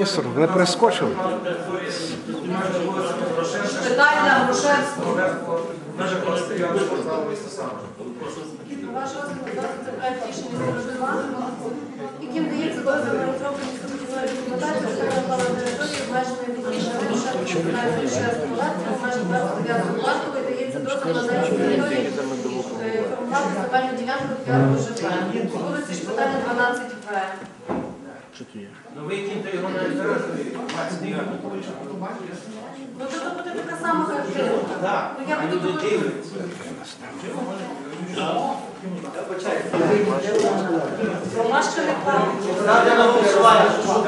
професор, вони перескочили. Питання Грушевського. Ваш розгляд це проект рішення Сторожова, яким дається дозвіл на розробку містобудівної документації окремої плану території обмеженої технічної Грушевської власті, обмеженої 29 власної, дається дозвіл на дачу території формувати земельну ділянку для ОЖБ. Вулиці Шпитальна, 12В. Ну ви кіньте його на інтересі. Ну це буде така сама картинка. Ну я буду думати. Ромашка не плавить. Ставте на голосування.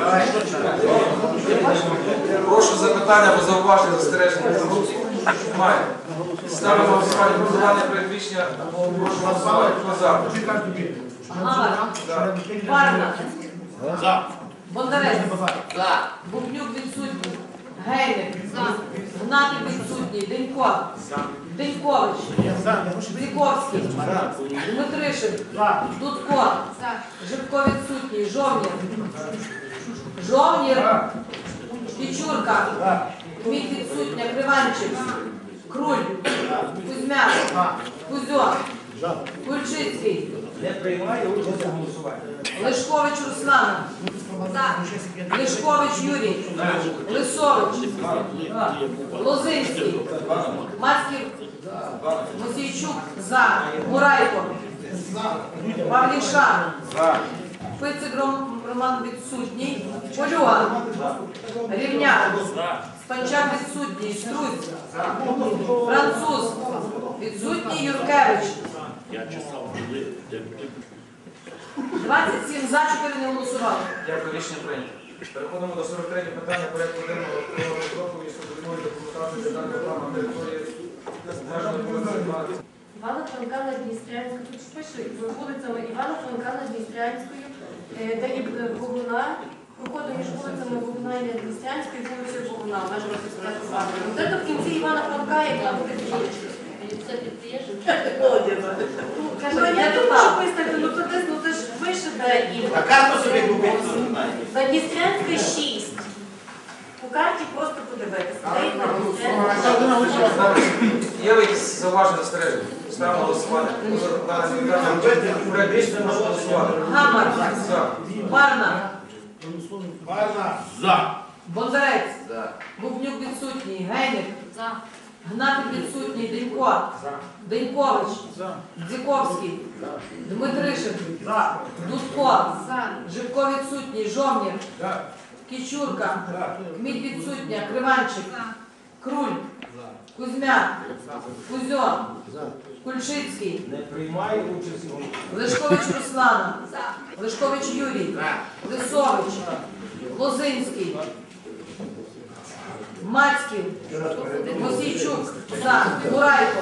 Прошу запитання або зауваження застереження. Має. Ставимо голосування про задане передвищення. Прошу голосувати. Хто за? Гамар. Варна. Бондарець. Бубнюк відсутній. Гейник. Гнатик відсутній. Денько. Денькович. Бліковський. Дмитришин. Дудко. Жибко відсутній. Жовнір. Жовнір. Пічурка. Кміт відсутня. Криванчик. Круль. Кузьмяк. Кузьон. Кульчицький. Не приймає участь у голосуванні. Лишкович Руслана. Лишкович Юрій. Лисович. Лозинський. Мацьків. Мосійчук. За. Мурайко. Павліша. Пицик Роман відсутній. Полюга. Рівняк. Спанчак відсутній. Струць. Француз. Відсутній. Юркевич. 27 за, 4 не голосували. Дякую, рішення прийнято. Переходимо до 43 питання порядку денного про розробку містобудівної документації для даного плану території обмеженої вулиці. Івана Франка на Дністрянську. Тут ж пише вулицями Івана Франка на Дністрянською, де є Богуна. Проходу між вулицями Богуна і Дністрянською і вулицею Богуна, межами Піскату Варни. Ось це в кінці Івана Франка, як на буде кінчити. Це підприємство? Ну, я тут можу виставити, ну то ж вище де і... А карту собі купити? На Дністрянська 6. По карті просто подивитися. Стоїть на Дністрянська. Є якісь зауваження застереження? Ставимо голосування. Проект рішення прошу голосувати. Гамар. За. Варна. За. Бондарець. Бубнюк відсутній. Гейник. Гнатик відсутній. Денько. Денькович. Дзіковський. Дмитришин. Дудко. Жибко відсутній. Жовнір. Кічурка. Кміт відсутня. Криванчик. Круль. Кузьмяк. Кузьон. Кульчицький. Не приймає участь у голосуванні. Лишкович Руслана. Лишкович Юрій. Лисович. Лозинський. Мацьків. Мосійчук. За. Мурайко.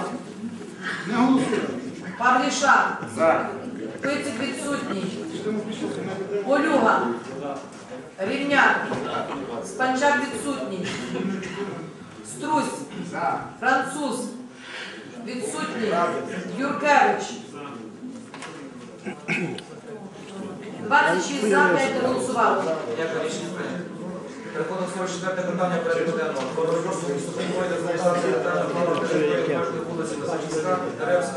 Павліша. Пицик відсутній. Полюга. Рівняк. Спанчак відсутній. Струсь. Француз. Відсутній. Юркевич. 26 за, 5 голосували. Дякую, рішення прийнято. Переходимо до 44 питання порядку денного. Про розробку містобудівної документації для даного плану території обмеженої вулиці Лисичівська, Деревська,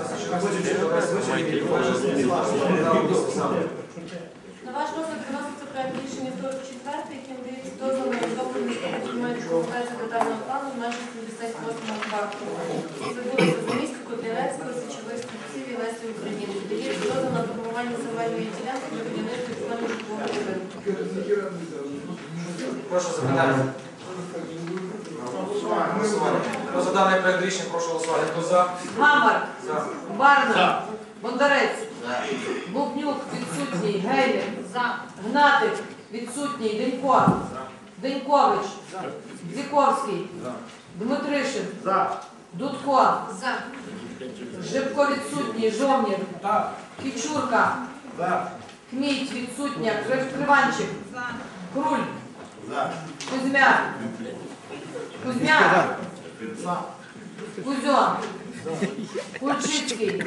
На ваш розгляд виноситься проект рішення 44, яким дається дозвіл на розробку містобудівної документації детального плану в межах 78 кварталу. Це вулиця Заміська, Котляревського, Січових Стрільців і Лесі України. Дається дозвіл на формування земельної ділянки для будівництва існування житлового будинку. Прошу запитання. Голосування. Хто за даний проект рішення, прошу голосувати. Хто за? Гамар. За. Варна. Бондарець. Бубнюк відсутній. Гейник. Гнатик відсутній. Денько. Денькович. Дзіковський. Дмитришин. Дудко. Жибко відсутній. Жовнір. Кічурка. Кміть відсутня. Криванчик. Круль. Кузьмяк. Кузьмяк. Кузьон. Кульчицький.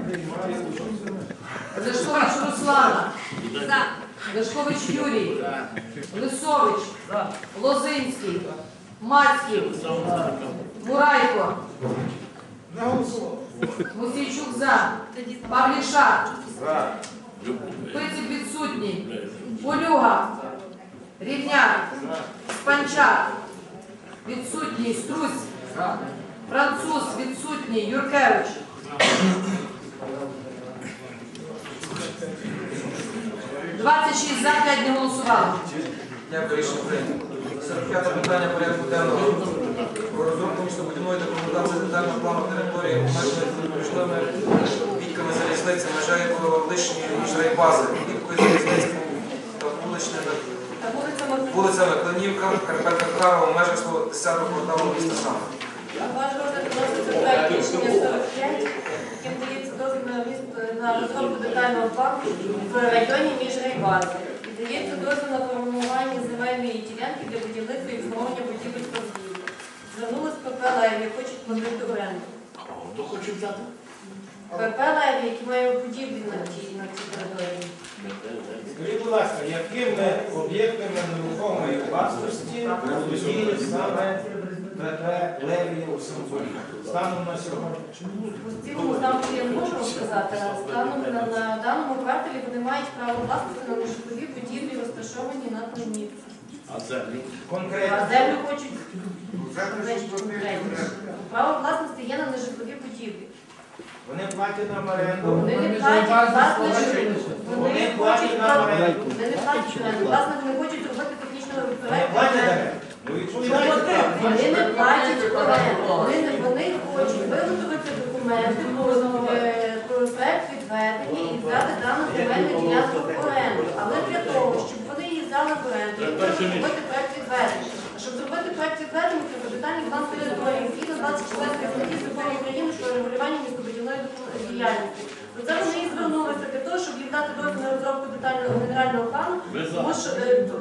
Лешкович Руслана. Лешкович Юрій. Лисович. Лозинський. Мацьків. Мурайко. Мусійчук за. Павлішак. Пицик відсутній. Полюга. Рівняк. Спанчак. Відсутній. Струсь. Француз. Відсутній. Юркевич. «26 за, 5 не голосували. Дякую, рішення прийнято. 45 питання порядку денного. Про розробку містобудівної документації детального плану території, обмеженої проміжними відками залізниці, межею колишньої міжрайбази, відкою залізниці та вулицями Клинівка, Карпенка Карова, в межах свого 10-го кварталу міста Сама. Ваш розгляд вноситься проект рішення 45, яким дається дозвіл на розробку детального плану в районі Міжрайбази. І дається дозвіл на формування земельної ділянки для будівництва і обслуговування будівель торгівлі. Звернулись ПП «Леві», хочуть платити оренду. Хто хоче взяти? ПП «Леві», які мають будівлі на цій території. Скажіть, будь ласка, якими об'єктами нерухомої власності володіє саме ПП «Леві» у Самборі? Станом на сьогодні? В цілому стану я не можу сказати, а станом на даному кварталі вони мають право власності на нежитлові будівлі, розташовані на Клинівці. А землю? А Конкретно. землю хочуть конкретніше. Право власності є на нежитлові будівлі. Вони платять нам оренду. Вони не платять власне житло. Вони платять нам оренду. Вони не платять оренду. Власне, вони хочуть робити технічну Вони платять оренду. Ну, відповідайте. Вони не платять оренду. Вони хочуть виготовити документи про проект відведення і взяти дану земельну ділянку в оренду. Але для того, щоб вони її взяли в оренду, їм треба зробити проект відведення. А щоб зробити проект відведення, треба детальний план території згідно 24 статті Закону України про регулювання містобудівної діяльності. Про це вони і звернулися для того, щоб їм дати дозвіл на розробку детального генерального плану, тому що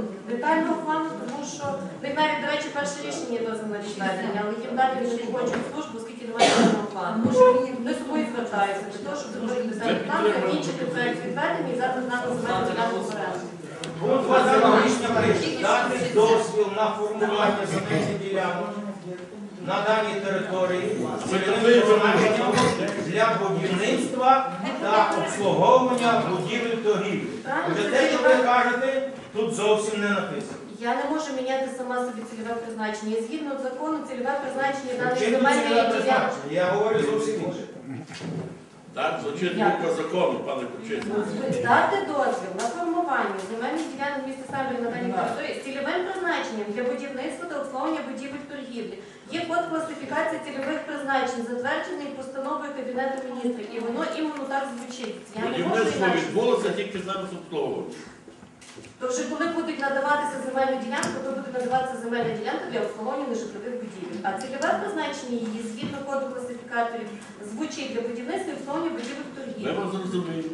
тому що в них навіть, до речі, перше рішення є дозвіл на відведення, але їм далі не погоджують службу, оскільки немає детального плану. Тому що вони собою звертаються для того, щоб зробити детальний план, закінчити проект відведення і взяти знаку земельну ділянку в оренду. От вважано рішення прийняти. Дати дозвіл на формування земельних ділянок на даній території з цільовим призначенням для будівництва та обслуговування будівель торгівлі. Вже те, що ви кажете, тут зовсім не написано. Я не можу міняти сама собі цільове призначення. І згідно закону, цільове призначення даної Чим земельної цільове ділянки. призначення? Я говорю зовсім інше. Так, звучить по закону, пане Кучинський. Дати дозвіл на формування земельних ділянок міста Самборі на даній території з цільовим призначенням для будівництва та обслуговування будівель торгівлі. Є код класифікації цільових призначень, затверджений постановою Кабінету міністрів, і воно іменно так звучить. Я не можу Будівництво інакше. відбулося тільки зараз обслуговування. То вже коли будуть надаватися земельні ділянки, то буде надаватися земельна ділянка для обслуговування нежитлових будівель. А цільове призначення її, згідно коду класифікаторів, звучить для будівництва і обслуговування будівель Ми торгівлі. вас зрозуміємо.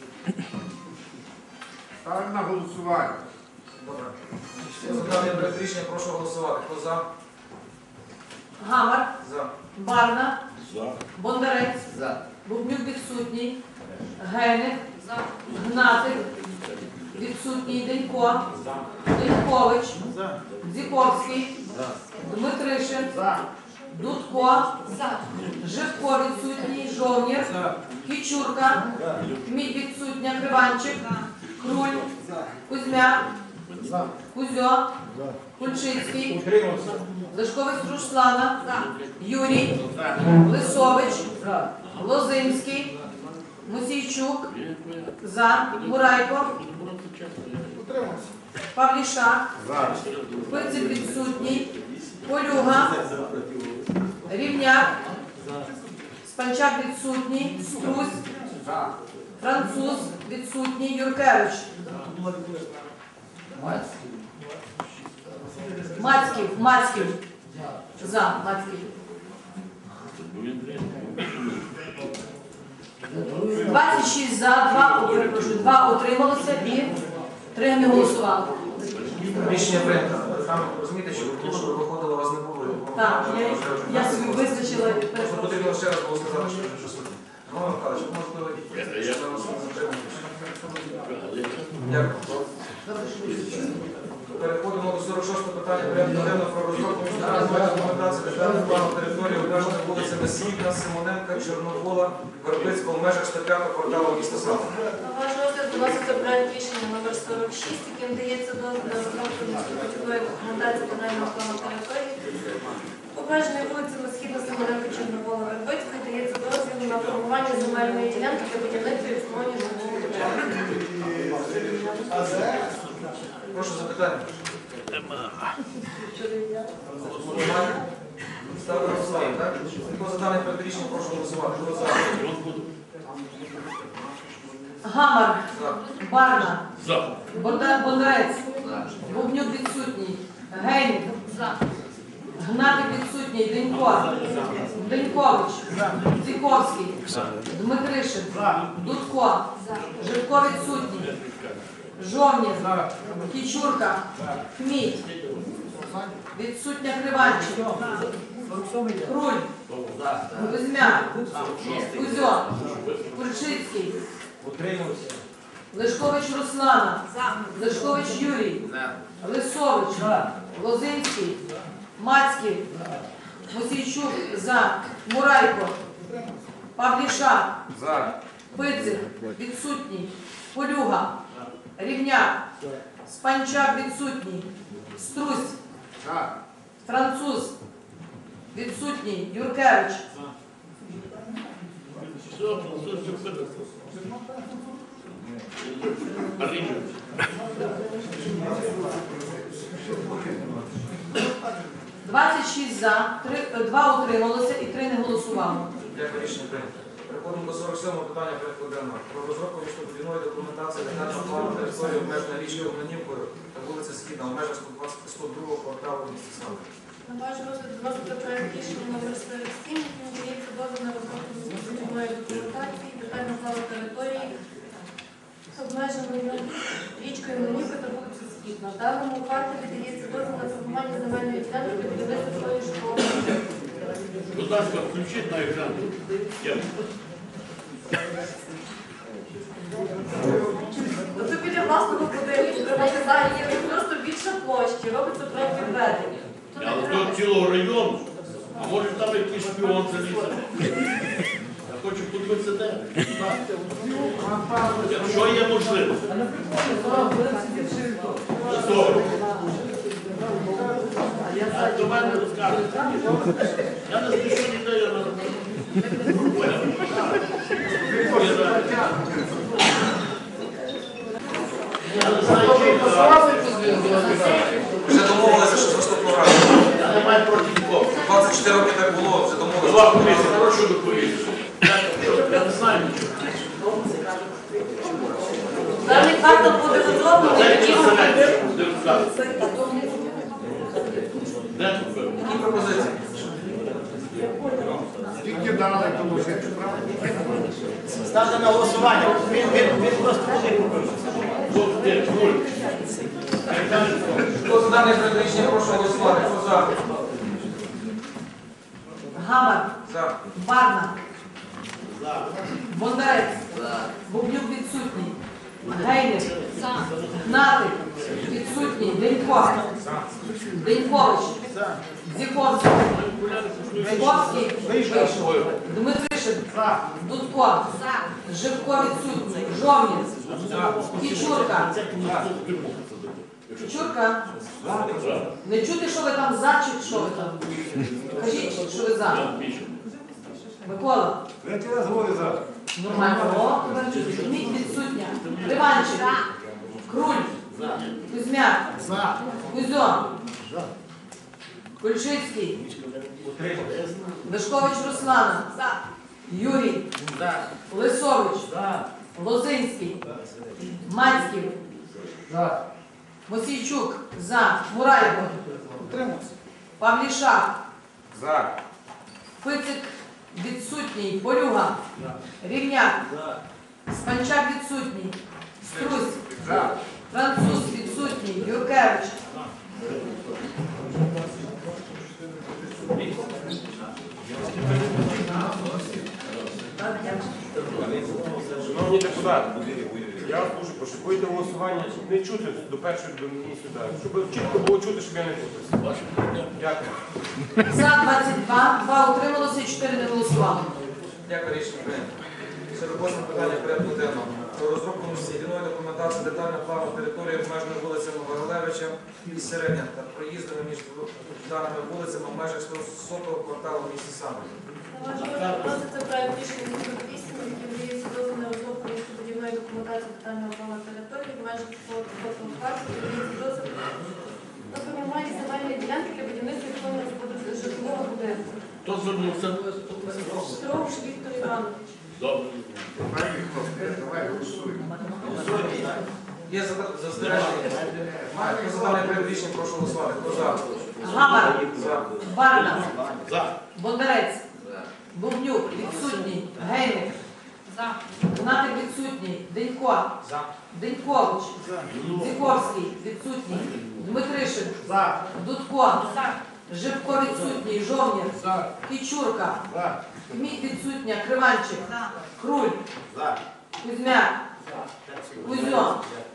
Ставлю на голосування. Добре. За даний проект рішення прошу голосувати. Хто за? Гамар. За. Барна. За. Бондарець. Бубнюк відсутній. Гейник. Гнатик. Відсутній. Денько. Денькович. Дзіковський. Дмитришин. Дудко. Живко відсутній. Жовнір. Кічурка. Мідь відсутня. Криванчик. Круль. Кузьмяк. Кузьо. Кульчицький. Утримався. Лешковець Руслана. Юрій. Лисович. Лозинський. Мусійчук. За. Мурайко. Павлішак. Пицик відсутній. Полюга. Рівняк. Спанчак відсутній. Струсь. Француз відсутній. Юркевич. Мацьків. За. Мацьків. 26 за, 2 утрималося і 3 не голосували. Рішення прийнято. там розумієте, що коли виходило, вас не було. Так, я собі визначила. Просто потрібно ще раз було сказати, що вже щось. Роман Михайлович, ви можете Дякую. Переходимо до 46 питання порядку денного про розробку міжнародної документації детального плану території обмеженої вулицями Східна, Симоненка, Чорновола, Вербицького в межах 105 кварталу міста Сала. На ваш розгляд вноситься проект рішення номер 46, яким дається дозвіл на розробку містобудівної документації детального плану території. Обмеженою вулицями Східна, Симоненка, Чорновола, Вербицької дається дозвіл на формування земельної ділянки для будівництва і обслуговування житлового будинку. Прошу запитання. Ставлю на голосування, так? Хто за дане проект рішення, прошу голосувати. Хто за? Гамар. За. Барна. Бондарець. Бубнюк відсутній. Гейник. Гнатик відсутній. Денько. Денькович. Зіковський. Дмитришин. Дудко. Живко відсутній. Жовнір. Кічурка. Хміль. Відсутня Криванчик. Круль. Кузьмяк. Кузьон. Кульчицький. Утримався. Лешкович Руслана. Лешкович Юрій. Лисович. Лозинський. Мацький. Мосійчук. За. Мурайко. Павліша. Пицик. Відсутній. Полюга. Рівняк. Спанчак відсутній. Струсь. Француз. Відсутній. Юркевич. «26 за, 2 утрималося і 3 не голосували. Дякую, рішення прийнято. Переходимо до 47-го питання порядку денного. Про розробку містобудівної документації детального плану території обмеженої річкою Гнанівкою та вулиці Східна в межах 102 кварталу міста Сали. На ваш розгляд вноситься проект рішення номер 47, яким дається дозвіл на розробку містобудівної документації детального плану території обмеженою річкою Гнанівка та вулиці Східна. В даному кварталі дається дозвіл на формування земельної ділянки для будівництва своєї школи. Будь ласка, включіть на екран. Тобто біля власного будинку приватизації просто більше площі, робиться проект відведення. Але до цілого району, а може там якийсь шпіон залізти. Я хочу подивитися де. Якщо є можливість. До мене розкажуть. Я не спішу ніде, я не знаю, Вже домовилися, що наступного разу. я не маю проти нікого. 24 роки так було, вже домовилися. Голова комісії, прошу доповісти. Я не знаю нічого. Даний квартал буде розроблений. Дайте представляти, депутат. Де тут ви? Які пропозиції? Тільки дали положити, правда? Ставте на голосування. Він просто буде купити. Тут де? Нуль. Хто за дане проект рішення, прошу голосувати. Хто за? Гамар. За. Барна. Бондарець. Бубнюк відсутній. Гейник. Гнатик. Відсутній. Денько. Денькович. Зіковський. Зіковський. Вийшов. Дмитришин. Дудко. Живко відсутній. Жовнір. Кічурка. Кічурка. Не чути, що ви там за, чи що ви там? Кажіть, що ви за. Микола. Третій раз говорю за. Нормально. О, Мідь відсутня. Риванчик. Круль. Кузьмяк. Кузьон. Кульчицький. Вишкович Руслана. Юрій. Лисович. Лозинський. Мацький. Мосійчук. За. Мурайко. Павліша. За. Пицик відсутній. Полюга. Рівняк. Спанчак відсутній. Струсь. Француз відсутній. Юркевич. Шановні депутати, я вас дуже прошу, будете голосування не чути до першої до мені сюди, щоб чітко було чути, щоб я не путався. Дякую. За 22, 2 утрималося і 4 не голосували. Дякую, рішення прийнято. 48 питання порядку денного. Про розробку містобудівної документації детального плану території обмеженої вулицями Варилевича і Середня та проїздами між даними вулицями в межах 100-го кварталу в місті Самбір. Вноситься проект рішення номер 8, який вдається дозвіл на розробку містобудівної документації детального плану території в межах 100-го кварталу, вдається дозвіл на формування земельної ділянки для будівництва житлового житлового будинку. Хто звернувся? Строуш Віктор Іванович. Добре. Давай голосуємо. Є застереження. Хто за даний проект рішення, прошу голосувати. Хто за? Гамар, За. Барна, За. Бондарець, Бубнюк, відсутній, Гейник, Гнатик відсутній, Денько, Денькович, Зіковський, відсутній, Дмитришин, Дудко, Живко відсутній, Жовнір, Кічурка, Кміт відсутня, Криванчик, Круль, Кузьмяк, Кузьон,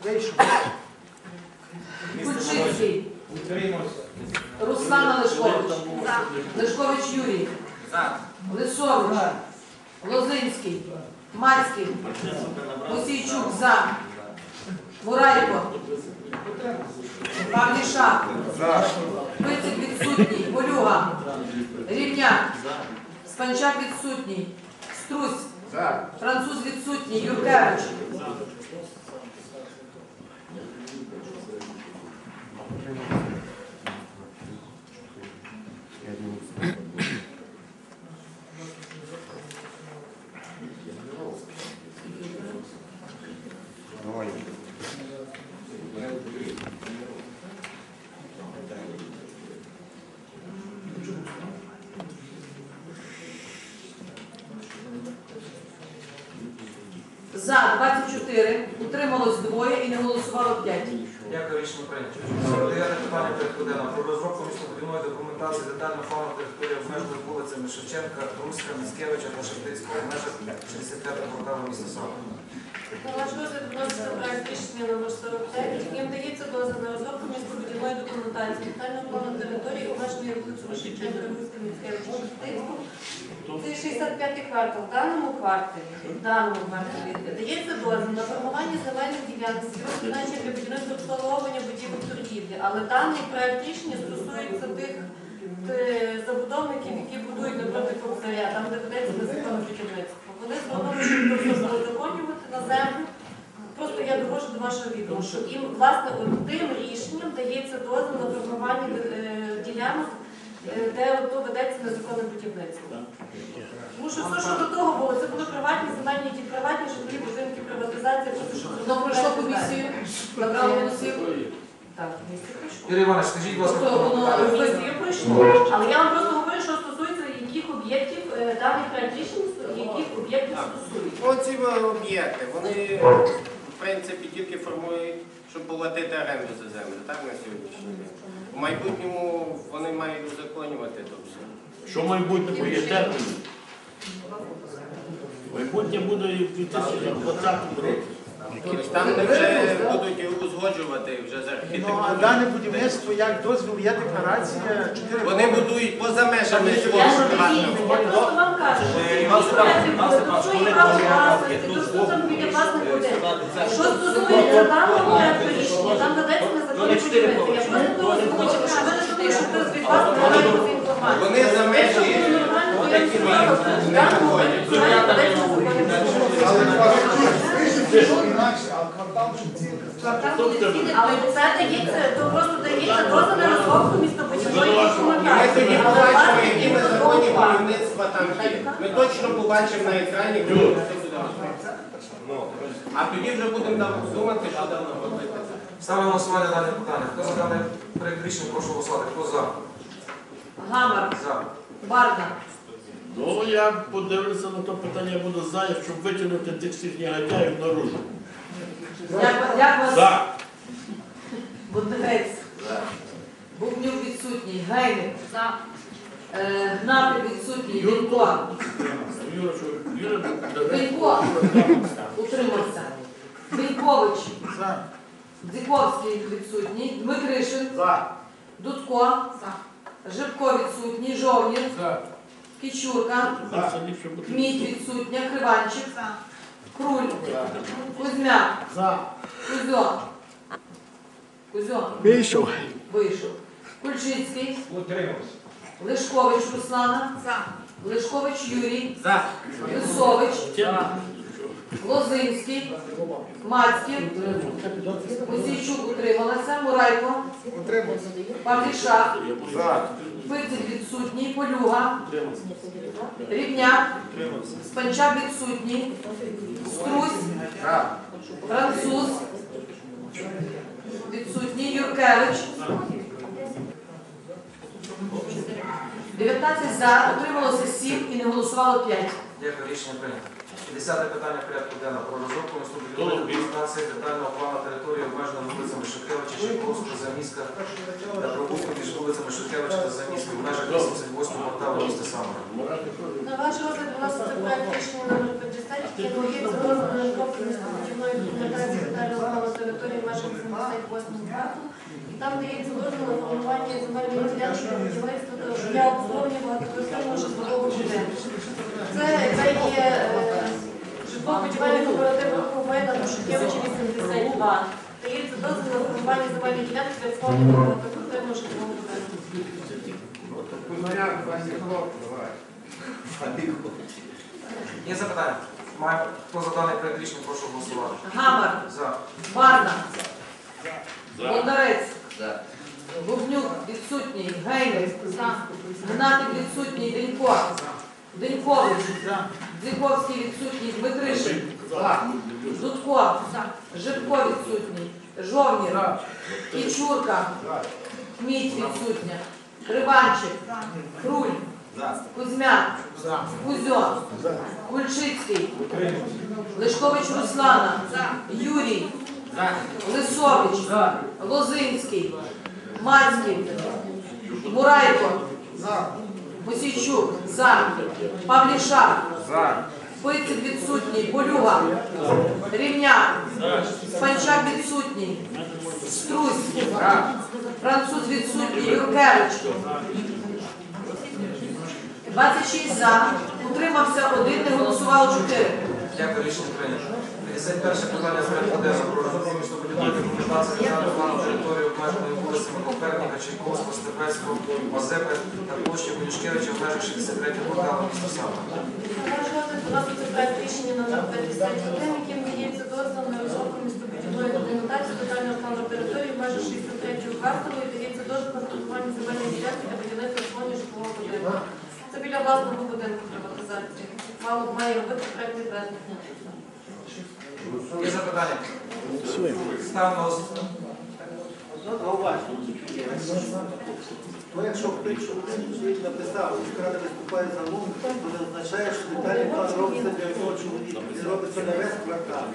Кульчицький, Утримався. Руслан Лешкович, Лешкович Юрій, Лисович, Лозинський, Мацький, Мосійчук за, Мурайко, Павлішак, Пицик відсутній, Полюга, Рівняк, Спанчак відсутній, Струсь, Француз відсутній, Юркевич. За 24, утрималось 2 і не голосувало 5. Дякую, рішення прийнято. 49 питання порядку денного. Про розробку містобудівної документації детального плану території обмеженої вулицями Шевченка, Руська, Міцкевича та Шептицького в межах 65-го кварталу міста Самбір. На ваш розгляд вноситься проект рішення номер 45, яким дається дозвіл на розробку містобудівної документації детального плану території обмеженої вулицями Шевченка, Руська, Міцкевича, Шептицького. Це 65-й квартал. В даному кварталі дається дозвіл на формування земельних ділянок з призначення для будівництва обслуговування будівель торгівлі. Але даний проект рішення стосується тих забудовників, які будують напроти Кобзаря, там де ведеться незаконне будівництво. Вони звернули, щоб просто узаконювати на землю. Просто я довожу до вашого відома, що їм, власне, тим рішенням дається дозвіл на формування ділянок, де ведеться незаконне будівництво. Тому що все, що до того було, це були приватні земельні, приватні житлові будинки, приватизація, просто що Воно пройшло комісію, набрало голосів. Так, місце пройшло. Юрій Іванович, скажіть, будь ласка, Тобто хто воно питання? Комісію пройшло. Але я вам просто говорю, що стосується яких об'єктів даний проект рішення, яких об'єктів стосується. Оці об'єкти, вони, в принципі, тільки формують, щоб платити оренду за землю, так, на сьогоднішній день. У майбутньому вони мають узаконювати то все. Що майбутнє є термін? Майбутнє буде і в 2020 році. Тобто там вже будуть узгоджувати вже з архітектурою. А дане будівництво, як дозвіл, є декларація, 4 Вони будують поза межами Я свого ж приватного. просто вам кажу, що є право власності, то що там біля власних будинків. Що стосується даного проекту рішення, там ведеться незаконне будівництво. Я просто озвучила, що ви не думаєте, що хтось від вас не має таку інформацію. Вони за межі Якщо буде нормально, то я не сказала, що в даному проекті ведеться незаконне будівництво. Але це дається, то просто дається дозвіл на розробку містобудівної Ми документації. тоді Але побачимо, власне які буде незаконні договор. будівництва там є. Ми точно побачимо на екрані, коли це буде. А тоді вже будемо думати, що там робити. Ставлю на голосування дане питання. Хто за даний проект рішення, прошу голосувати. Хто за? Гамар, За. Барна, Ну, я подивлюся на то питання, я буду за, щоб витягнути тих всіх негодяїв наружу. як вас? За. Бондарець, Бубнюк відсутній, Гейник, Гнатик відсутній, Денько, Бенько. Утримався. Бенькович. Дзіковський відсутній. Дмитришин. Дудко. Живко відсутній. Жовнір. Кічурка. Кміть відсутня. Криванчик. Круль. Кузьмяк. Кузьо. Вийшов. Вийшов. Кульчицький. Утримався. Лишкович Руслана. Лишкович Юрій. Лисович. Лозинський. Мацьків. Мосійчук утрималася. Мурайко. Павлішак. Пицик відсутній. Полюга. Рівняк. Спанчак відсутній. Струсь. Француз. Відсутній. Юркевич. 19 за, утрималося 7 і не голосувало 5. Дякую, рішення прийнято. 10 питання порядку денного про розробку містобудівної документації детального плану території обмеженої вулицями Шевкевича, Чайковського, Заміська та пробудку між вулицями Шевкевича та Заміська в межах 88 кварталу міста Самара. На ваш розгляд виноситься проект рішення номер 50, який надається дозволу на розробку містобудівної документації детального плану території в межах 78 кварталу. І там дається дозвіл на формування земельної ділянки для будівництва для обслуговування багатоквартирного житлового будинку. Це є житлово-будівельний кооператив ОКВ на Шухевича 82. Дається дозвіл на формування земельної ділянки для обслуговування багатоквартирного житлового будинку. Є запитання? Маємо. Хто за даний проект рішення, прошу голосувати. Гамар. За. Барна. Бондарець. Бубнюк відсутній. Гейник. Гнатик відсутній. Денько. Денькович. Дзіковський відсутній. Дмитришин. Дудко. Живко відсутній. Жовнір. Кічурка. Кміть відсутня. Криванчик. Круль. Кузьмяк. Кузьо. Кульчицький. Лишкович Руслана. Юрій. Лисович. Лозинський. Мацький. Мурайко. Мосійчук. За. Павлішак. Пицик відсутній. Полюга. Рівняк. Спанчак відсутній. Струсь. Француз відсутній. Юркевич. 26 за. Утримався 1, не голосувало 4. Дякую, рішення прийнято. 51 питання з порядку денного про розробку містобудівної документації детального плану території обмеженої вулицями Коперника, Чайковського, Степецького, Мазепи та площі Конюшкевича в межах 63 кварталу міста Самара. На ваш розгляд виноситься проект рішення номер 51, яким надається дозвіл на розробку містобудівної документації детального плану території в межах 63 кварталу і дається дозвіл на формування земельної ділянки для будівництва обслуговування житлового будинку. Це біля власного будинку приватизації. Має робити проектний проект. Є запитання? Ставимо на голосування. Ну, якщо чоловік написав, що рада виступає за мову, то не означає, що детальний план робиться для цього чоловіка. Він робиться на весь квартал.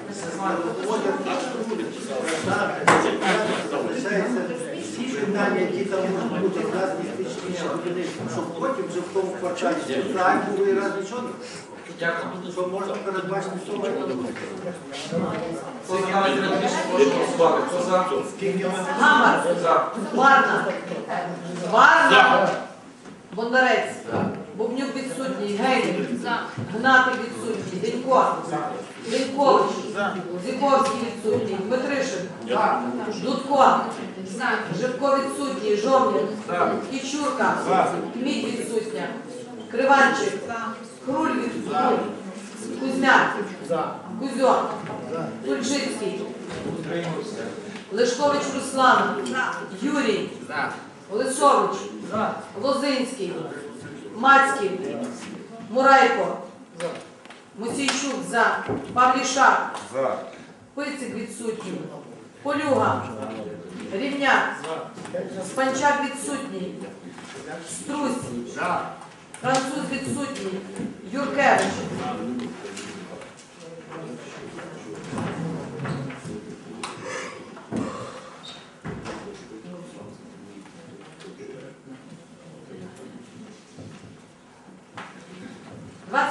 Залишається питання, які там можуть бути раз містичні будівництва, щоб потім вже в тому кварталі так було і раз нічого. Дякую. Що можна передбачити суму? Хто за даний проект рішення, прошу голосувати. Хто за? Гамар. За. Барна. Барна. Бондарець. Бубнюк відсутній. Гейник. Гнатик відсутній. Денько. Денькович. Дзіковський відсутній. Дмитришин. Дудко. Живко відсутній. Жовнір. Кічурка. Кміть відсутня. Криванчик. Круль відсутній. Кузьмяк. Кузьо. Кульчицький. Лишкович Руслан. Юрій. Лисович. Лозинський. Мацький. Мурайко. Мосійчук. За. Павлішак. Пицик відсутній. Полюга. Рівняк. Спанчак відсутній. Струсь. Француз відсутній. Юркевич.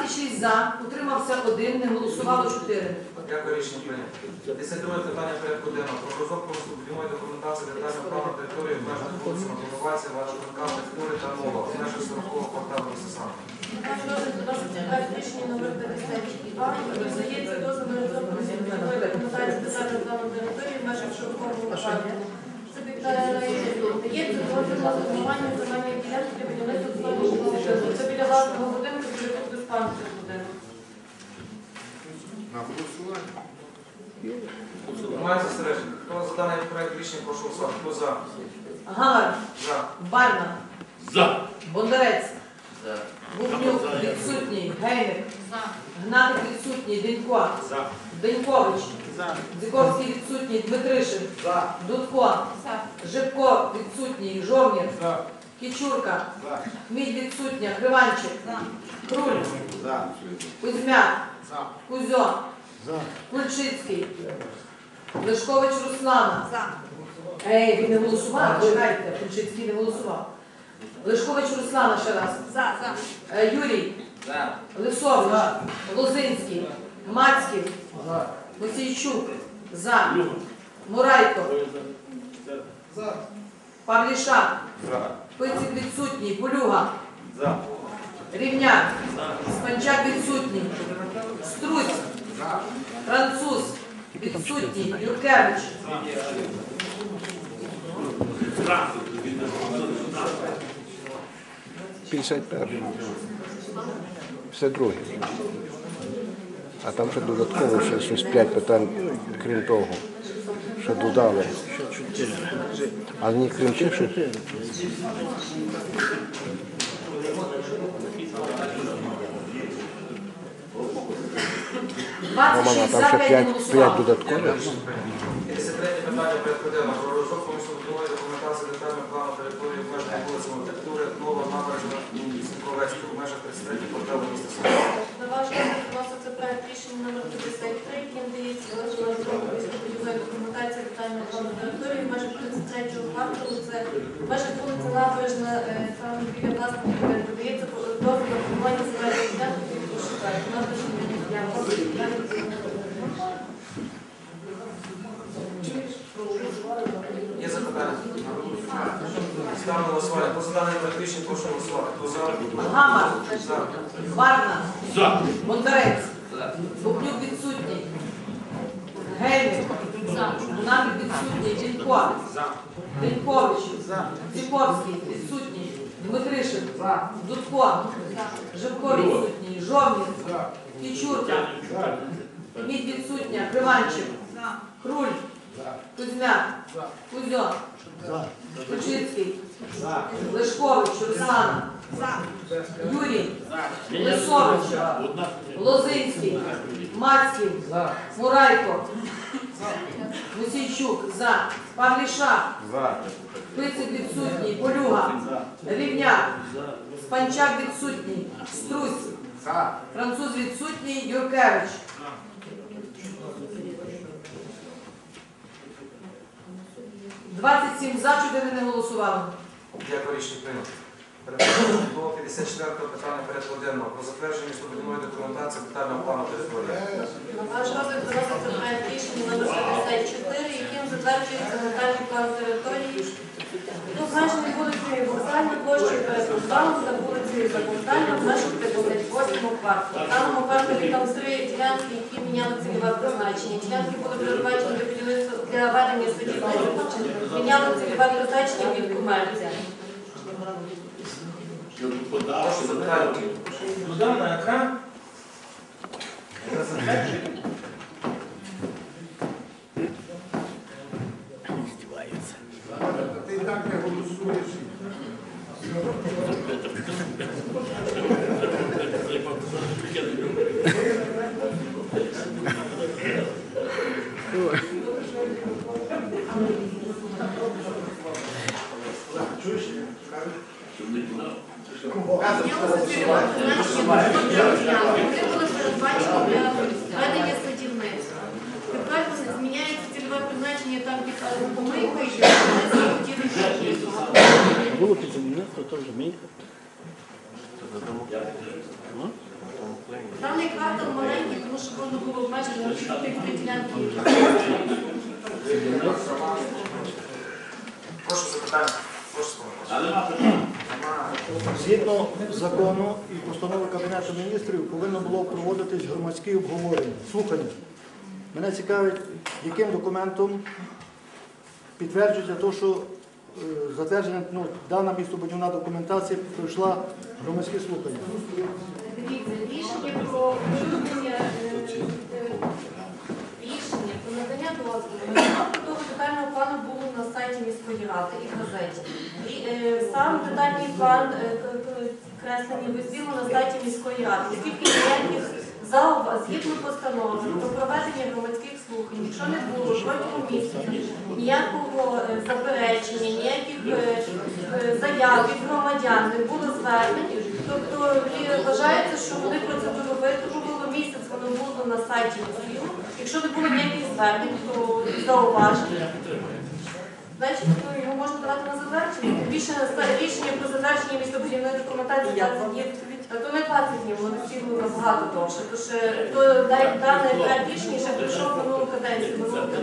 26 за, утримався 1, не голосувало 4. Дякую, рішення прийнято. 52 питання порядку денного. Про розробку містобудівної документації детального плану території в межах вулиці Мотивації, Ваша архітектури та мова в межах 40-го кварталу Рососана. Наш розгляд доноситься проект рішення номер 52, яким надається дозвіл на розробку містобудівної документації детального плану території в межах широкого кварталу. Це дається дозвіл на формування земельної ділянки для будівництва створення житлового будинку. Це біля власного будинку, біля тут диспансер будинку. На голосування. Немає застережень. Хто за даний проект рішення, прошу голосувати. Хто за? Гамар, За. Барна, За. Бондарець, Губнюк відсутній, Гейник, Гнатик відсутній, Денько, Денькович, Дзиковський відсутній, Дмитришин, Дудко, Жибко відсутній, Жовнір, Кічурка, Хміль відсутня, Криванчик, Круль, Кузьмяк, Кузьо, Кульчицький, Лешкович Руслана. Він не голосував, чекайте, Кульчицький не голосував. Лешкович Руслана ще раз. Юрій. Лисович. Лозинський. Мацьків. Мосійчук. За. Мурайко. Павлішак. Пицик відсутній. Полюга. Рівняк. Спанчак відсутній. Струць. Француз. Відсутній. Юркевич. 51. 52. А там ще додатково ще щось 5 питань, крім того, що додали. А не крім тих, що... 26 там за, ще 5 5 голосував. додаткових. 53 питання порядку денного. Про розробку містобудівної документації детального плану території в межах вулиці Архітектури, нова набережна Сінковецька в межах 33 кварталу міста Сумського. На ваш розгляд вноситься проект рішення номер 53, яким дається дозвіл на розробку містобудівної документації детального плану території в межах 33-го кварталу. Це в межах вулиці Набережна, там біля власного будинку. Дається дозвіл на формування земельної ділянки від Кошика. Є запитання? Ставимо на голосування. Хто за даний проект рішення, прошу голосувати. Хто за? Гамар. За. Барна. За. Бондарець. Бубнюк відсутній. Гейник. Гнатик відсутній. Денько. Денькович. Дзиковський відсутній. Дмитришин. Дудко. Жибко відсутній. Жовнір. Кічурка. Хміль відсутня. Криванчик. Круль. Кузьмяк. Кузьо. Кульчицький. Лешкович Руслана. Юрій. Лисович. Лозинський. Мацьків. Мурайко. Мосійчук. За. Павлішак. Пицик відсутній. Полюга. Рівняк. Спанчак відсутній. Струсь. Француз відсутній. Юркевич. – 27 за, 4 не голосували. Дякую, рішення прийнято. Переходимо до 54-го питання порядку денного. Про затвердження містобудівної документації детального плану території. На ваш розгляд вноситься проект рішення номер 54, яким затверджується детальний план території. Обмежений вулицею Вокзальна, площею перед вокзалом та вулицею Закостальна в межах 58-го кварталу. В даному кварталі там 3 ділянки, які міняли цільове призначення. Ділянки були передбачені для будівництва для ведення садівництва, міняли цільове призначення від комерції. Прошу запитання. Додам на екран. Це затвердження. Ти і так не голосуєш. Чуєш? Вони були передбачені для ведення садівництва. Тепер зміняється цільове призначення там під помийкою, і вони захотіли садівництво. Було під садівництво, то вже мійка. Даний квартал маленький, тому що можна було обмежити на тих ділянки. Прошу запитання. Прошу сказати. Згідно закону і постанови Кабінету міністрів повинно було проводитись громадські обговорення, слухання. Мене цікавить, яким документом підтверджується те, що затвердження, дана містобудівна документація пройшла громадські слухання. Дивіться, рішення про оприлюднення рішення про надання дозволу на розробку детального плану було на сайті міської ради і в газеті. Сам детальний план креслення висіло на сайті міської ради. Оскільки ніяких згідно постанови про проведення громадських слухань, якщо не було протягом місяця ніякого заперечення, ніяких заяв від громадян, не було звернень, тобто вважається, що вони процедуру витримували, місяць воно було на сайті висіло. Якщо не було ніяких звернень, то зауваження. Значить, його можна давати на затвердження. Рішення про затвердження містобудівної документації 20 днів, то не 20 днів, воно сіло набагато довше. Тож дане проект рішення ще прийшов минулу каденцію.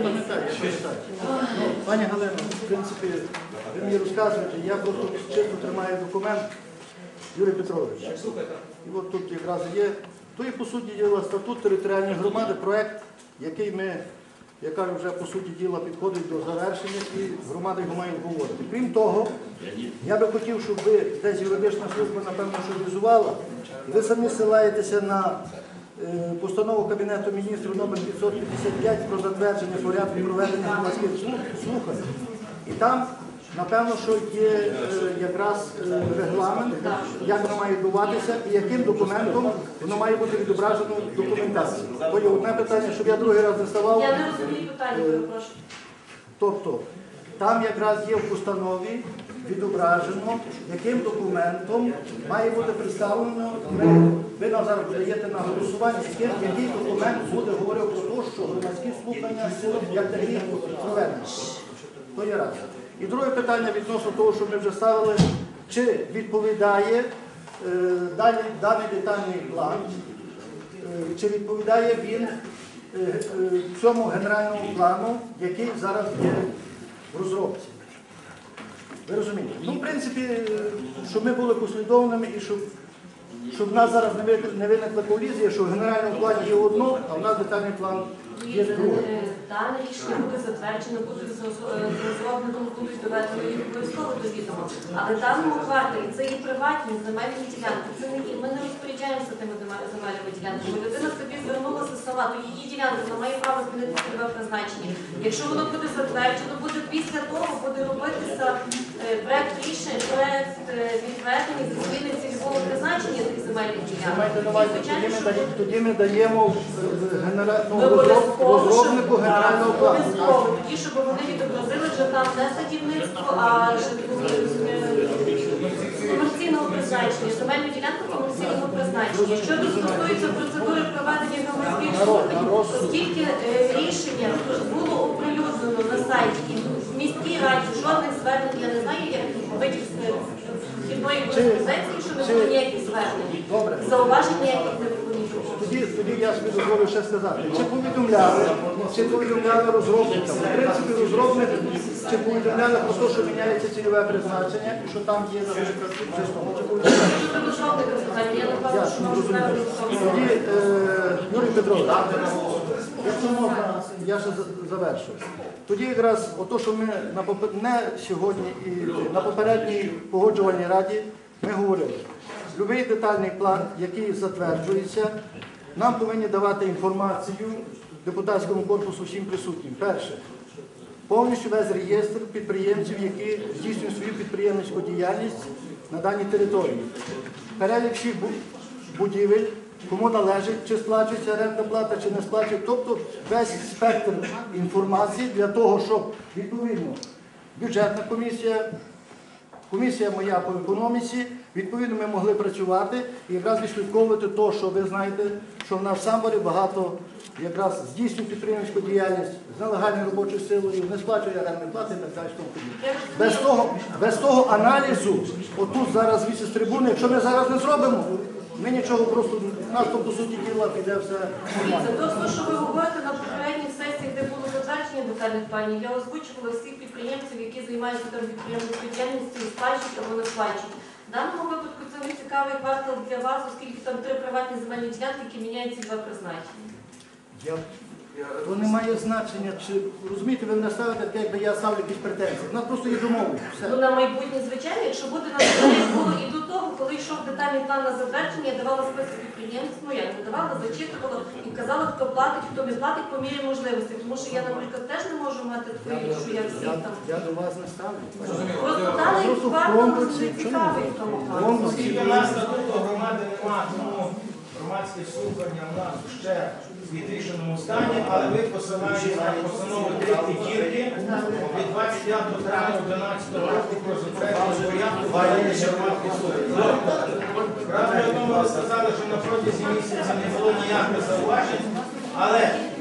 Пані Галино, в принципі, ви мені розказуєте, я просто чисто тримаю документ Юрій Петрович. І от тут якраз є, то і по суті діла статут територіальної громади, проект, який ми, яка вже по суті діла підходить до завершення і громада його має обговорити. Крім того, я би хотів, щоб ви десь юридична служба, напевно, що візувала, і ви самі ссилаєтеся на постанову Кабінету міністрів номер 555 про затвердження порядку проведення громадських слухань. І там, напевно, що є якраз регламент, як воно має відбуватися і яким документом воно має бути відображено в документації. Бо є одне питання, щоб я другий раз не ставав. Я не розумію питання, прошу. Тобто, там якраз є в постанові відображено, яким документом має бути представлено, ви нам зараз подаєте на голосування, який документ буде говорити про те, що громадські слухання як такі проведені. То є раз. І друге питання відносно того, що ми вже ставили, чи відповідає даний детальний план, чи відповідає він цьому генеральному плану, який зараз є в розробці. Ви розумієте? Ну, в принципі, щоб ми були послідовними і щоб в нас зараз не виникла колізія, що в генеральному плані є одно, а в нас детальний план є друге. Дане рішення буде затверджено, буде розроблено, будуть доведено і обов'язково до відома. Але в даному кварталі це є приватні земельні ділянки. Це не є. Ми не розпоряджаємося тими земельними ділянками. Людина собі звернулася сама, то її ділянка, вона має право змінити цільове призначення. Якщо воно буде затверджено, буде після того буде робитися проект рішення, проект відведення за зміни цільового призначення цих земельних ділянок. Тоді ми даємо розробнику генерального плану. Тоді, щоб вони відобразили вже там не садівництво, а комерційного призначення. Земельну ділянку комерційного призначення. Що стосується процедури проведення громадських слухань, оскільки рішення було оприлюднено на сайті і в міській раді жодних звернень, я не знаю, як витік вхідної позиції, що не було ніяких звернень. Зауважень ніяких не було нічого. Тоді я собі дозволю ще сказати, чи повідомляли розробникам. В принципі, розробник, чи повідомляли про те, що міняється цільове призначення, і що там є, наприклад, чистому, чи повідомляли. Тоді, Юрій Петрович, якщо можна, я ще завершу. Тоді якраз ото, що ми не сьогодні і на попередній погоджувальній раді ми говорили. Любий детальний план, який затверджується, нам повинні давати інформацію депутатському корпусу всім присутнім. Перше, повністю весь реєстр підприємців, які здійснюють свою підприємницьку діяльність на даній території. Перелік всіх будівель, кому належить, чи сплачується орендна плата, чи не сплачується. Тобто весь спектр інформації для того, щоб відповідно бюджетна комісія, комісія моя по економіці, відповідно ми могли працювати і якраз відслідковувати те, що ви знаєте, що в нас в Самборі багато якраз здійснює підприємницьку діяльність з нелегальною робочою силою, не сплачує орендні плати і так далі. Без того аналізу, отут зараз з трибуни, якщо ми зараз не зробимо, Ми нічого просто, у нас там по суті діла піде все Дивіться, нормально. то, що ви говорите на попередніх сесіях, де було затвердження детальних планів, я озвучувала всіх підприємців, які займаються там підприємницькою діяльністю і сплачують або не сплачують. В даному випадку це не цікавий квартал для вас, оскільки там 3 приватні земельні ділянки, які міняють ці 2 призначення. То не має значення, чи розумієте, ви мене ставите, так, якби я ставлю якісь претензії. У нас просто є домови. Все. Ну, на майбутнє, звичайно, якщо буде на затвердження, було і до того, коли йшов детальний план на затвердження, я давала список підприємств, ну як не давала, зачитувала і казала, хто платить, хто не платить по мірі можливості. Тому що я, наприклад, теж не можу мати твою, що я всіх там. Я до вас не ставлю. Просто даний квартал не цікавий в тому плані. Оскільки у нас статуту громади немає, тому громадські слухання у нас ще в відрішеному стані, але ви посилаєте на постанову 3 п'ятірки від 25 травня 2011 року про затвердження порядку проведення громадських слухань. Правда, в тому ви сказали, що на протязі місяця не було ніяких зауважень, але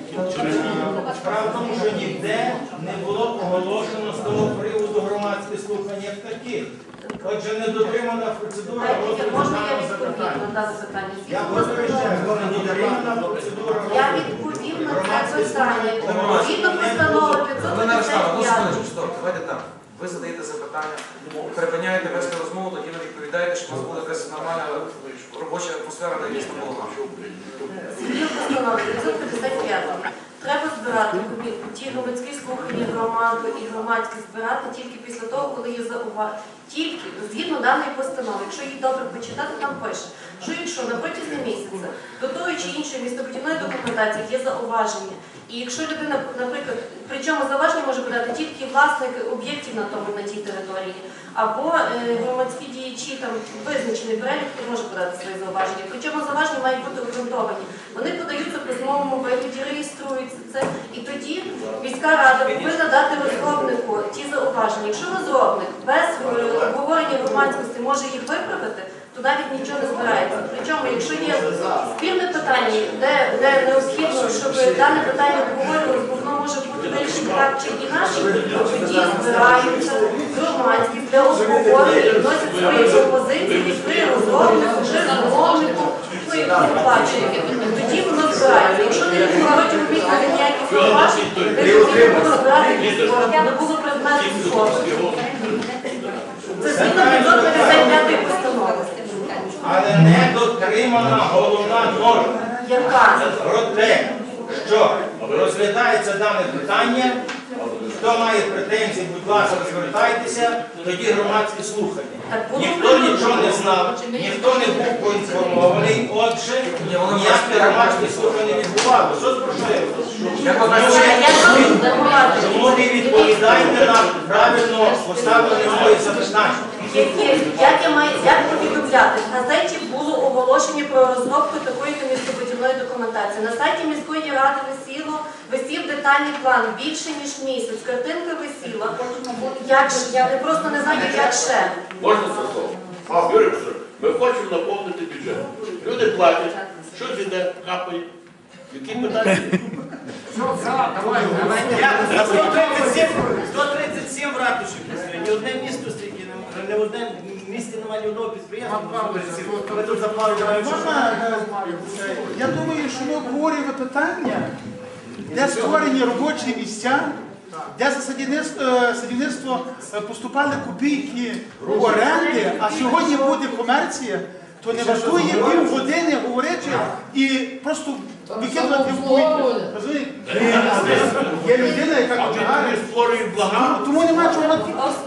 справа в тому, що ніде не було оголошено з того приводу громадських слухань як таких. Отже, не дотримана процедура розгляду Можна я даного відповім запитання. на дане питання? Я попереджаю, що не дотримана процедура Я розгляду відповім на це громадських питання. слухань. Згідно постанови Олена Ярославовна, 555. стоп, давайте так. Ви задаєте запитання, припиняєте вести розмову, тоді ви відповідаєте, щоб у вас була якась нормальна робоча атмосфера на дійсно полога. Згідно постанови 555. Треба збирати ті громадські слухання, громаду і громадські збирати тільки після того, коли є зауваження. Тільки згідно даної постанови, якщо її добре почитати, там пише, що якщо на протязі місяця до тої чи іншої містобудівної документації є зауваження, і якщо людина, наприклад, причому зауваження може подати тільки власник об'єктів на тій території, або громадські діячі, там визначений перелік, хто може подати свої зауваження. Причому зауваження мають бути обґрунтовані. Вони подаються в письмовому вигляді, реєструються це, і тоді міська рада повинна дати розробнику ті зауваження. Якщо розробник без обговорення громадськості може їх виправити, то навіть нічого не збирається. Причому, якщо є спірне питання, де необхідно, щоб дане питання обговорювалося, бо воно може бути вирішено так чи інакше, то тоді збираються громадські для обговорення і вносять свої пропозиції, пішли розробнику, чи замовнику, ну і проплачує. Тоді воно збирається. Якщо не протягом місяця ніяких зауважень, то тоді було збирати не було предметів спору. Це згідно 555 постанови. Але не дотримана головна норма. Яка? Про те, що розглядається дане питання, хто має претензії, будь ласка, звертайтеся, тоді громадські слухання. Ніхто нічого не знав, ніхто не був поінформований, отже, ніякі громадські слухання не відбувалося. Що Чому ви відповідаєте на правильно поставлені мої запитання? Як повідомляти? В газеті було оголошення про розробку такої містобудівної документації. На сайті міської ради висів детальний план більше ніж місяць. Картинка висіла. Я просто не знаю, як ще. Можна це слово? Юрій Петрович, ми хочемо наповнити бюджет. Люди платять, щось іде, капає. Які питання? 137 ратушек. Ні одне місто стільки, не одне місті немає ні одного підприємства. Ви тут заплавили. Я думаю, що ми обговорюємо питання, де створені робочі місця, де за садівництво поступали копійки оренди, а сьогодні буде комерція, то не вартує півгодини говорити і просто викидувати в повітря. Розумієте? Є людина, яка кочегарить. Створюють блага. Тому немає чого.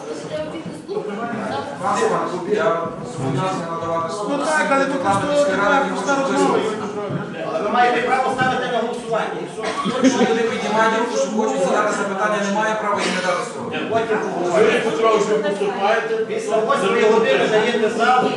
Я зобов'язаний надавати слово. Ну так, але тут просто розмова. Але ви маєте право ставити на голосування. Якщо люди піднімають руку, що хочуть задати запитання, немає права їм не дати слово. Юрій Петрович, ви поступаєте? Після 8 години даєте залу.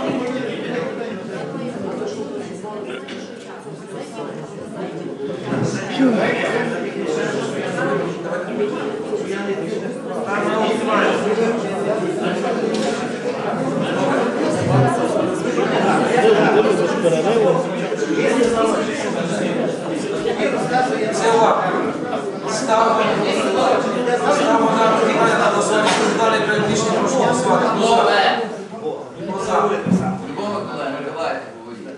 Це увага. Ставимо на виконання на голосування. Даний проект рішення прошу голосувати. Хто за?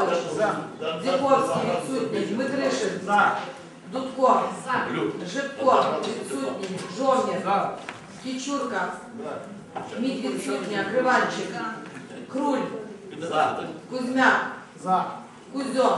Лишкович, Дзіковський відсутній, Дмитришин, Дудко, Жибко відсутній, Жовнір, Кічурка, Мідь відсутня, Криванчик, Круль, Кузьмяк, Кузьон,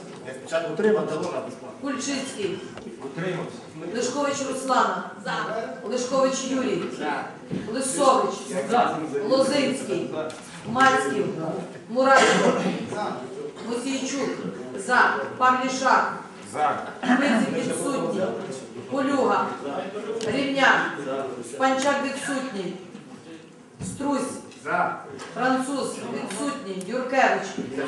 Кульчицький, Лишкович Руслана, Лишкович Юрій, Лисович, Лозинський, Мацьків, Мурашко, Мосійчук, за, Павлішак, Мицик відсутній, Полюга, Рівняк, Панчак відсутній, Струсь, Француз відсутній, Юркевич.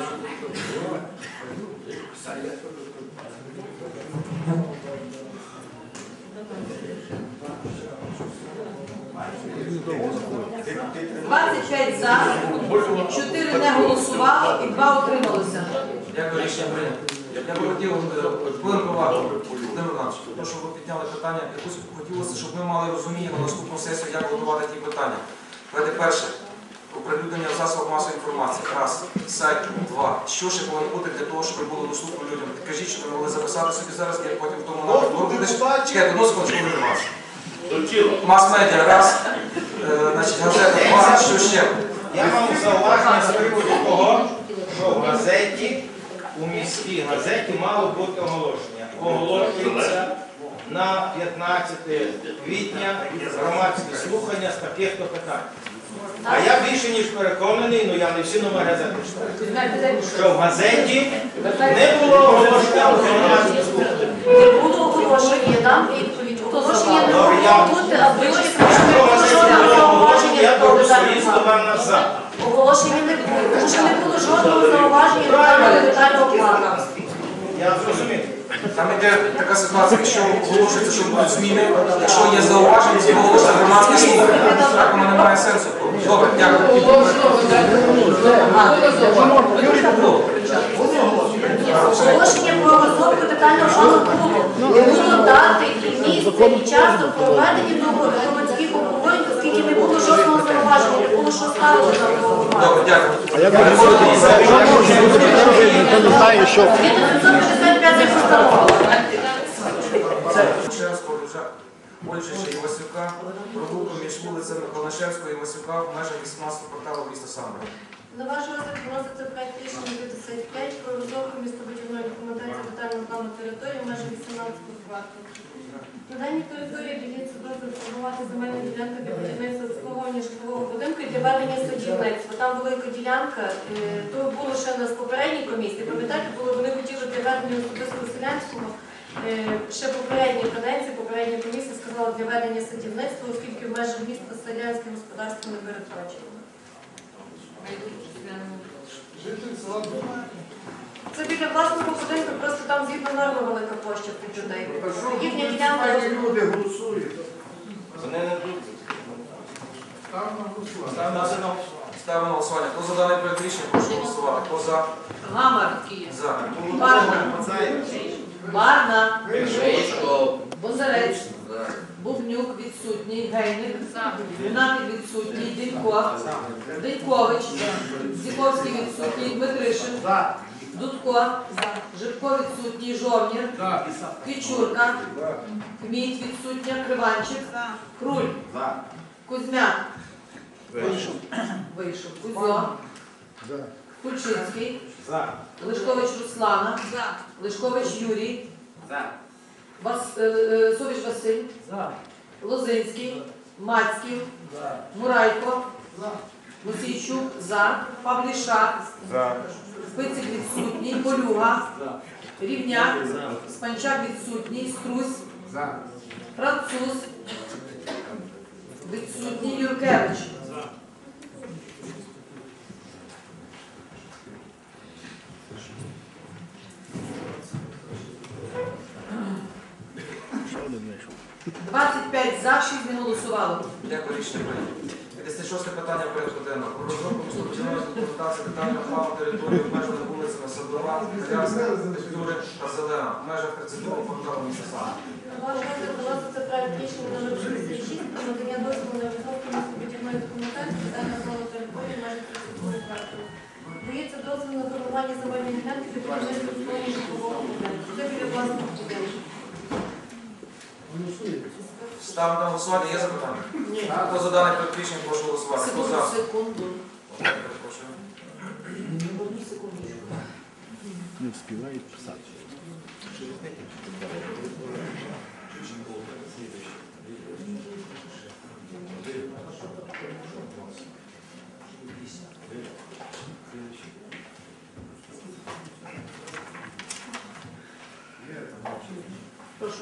«25 за, 4 не голосувало і 2 утрималося». Дякую, рішення прийнято. Я б хотів хвилинку увагу, Володимир Іванович, тому що ви підняли питання, якось хотілося, щоб ми мали розуміння на наступну сесію, як готувати ті питання. Давайте перше, оприлюднення в засобах масової інформації. Раз, сайт, два. Що ще повинно бути для того, щоб було доступно людям? Підкажіть, що ви могли записати собі зараз, я потім в тому напрямку. Чекайте, одну секунду, що Володимир Іванович. Мас-медіа, раз, значить, газета, два, що ще? Я мав зауваження з приводу того, що в газеті, у міській газеті мало бути оголошення. Оголошується на 15 квітня громадські слухання з таких-то питань. А я більше ніж переконаний, я не всі номери газети читаю, що в газеті не було оголошення громадських слухань. Не було оголошення, дам відповідь. Оголошення не могло бути, а ви Я беру свої слова назад. оголошення не було. Тому що не було жодного зауваження до детального плану. Я зрозумів. Там іде така ситуація, якщо оголошується, що будуть зміни, якщо є зауваження, то оголошується громадське слухання. Так воно не має сенсу. Добре, дякую. Оголошення про розробку детального плану було. Не було дати і місця, і часу проведення громадських обговорень, оскільки не було жодного зауваження, не було що ставити на голосування. Добре, дякую. Ольжича і Васюка, прогулку між вулицями Холодношевського і Васюка в межах 18-го кварталу міста Самбора. На ваш розгляд вноситься проект рішення 55 про розробку містобудівної документації детального плану території в межах 18-го кварталу. На даній території дається дозвіл формувати земельну ділянку для будівництва обслуговування житлового будинку і для ведення садівництва. Там велика ділянка, то було ще у нас в попередній комісії. Пам'ятаєте, вони хотіли для ведення особистого селянського. Ще попередній каденції, попередня комісія сказала для ведення садівництва, оскільки в межах міста селянське господарство не передбачено. Це біля власного будинку, просто там згідно норми велика площа під людей. Їхня ділянка... Люди голосують. Вони не тут. Ставимо на голосування. Хто за даний проект рішення, прошу голосувати. Хто за? Гамар, За. Барна, Барна, Бондарець, Бубнюк відсутній, Гейник, Юнаків відсутній, Денько, Денькович, Зіковський відсутній, Дмитришин, Дудко, Жибко відсутній, Жовнір, Кичурка, Кміть відсутня, Криванчик, Круль, Кузьмяк, вийшов, Кузьо, Кульчицький, Лишкович Руслана, Лишкович Юрій, Совіч Василь, Лозинський, Мацьків, Мурайко, Мосійчук, за, Павлішак, Спицик відсутній, Полюга, Рівняк, Спанчак відсутній, Струсь, Француз, відсутній, Юркевич. «25 за, 6 не голосувало». Дякую, рішення прийнято. 56 питання порядку денного. Про розробку містобудівної документації детального плану території обмеженої вулицями Садова, Італіанська, Юри та Зелена в межах 32-го кварталу міста Самбора. Ваш розгляд вноситься проект рішення номер 66 про надання дозволу на розробку містобудівної документації детального плану території в межах 32-го кварталу. Дається дозвіл на формування земельної ділянки для будівництва обслуговування житлового будинку. Це біля власного будинку. Ставимо на голосування. Є запитання? Ні. Хто за дане проект рішення, прошу голосувати. Хто за? Секунду. Перепрошую. Одну секунду. Не встигають писати. Прошу.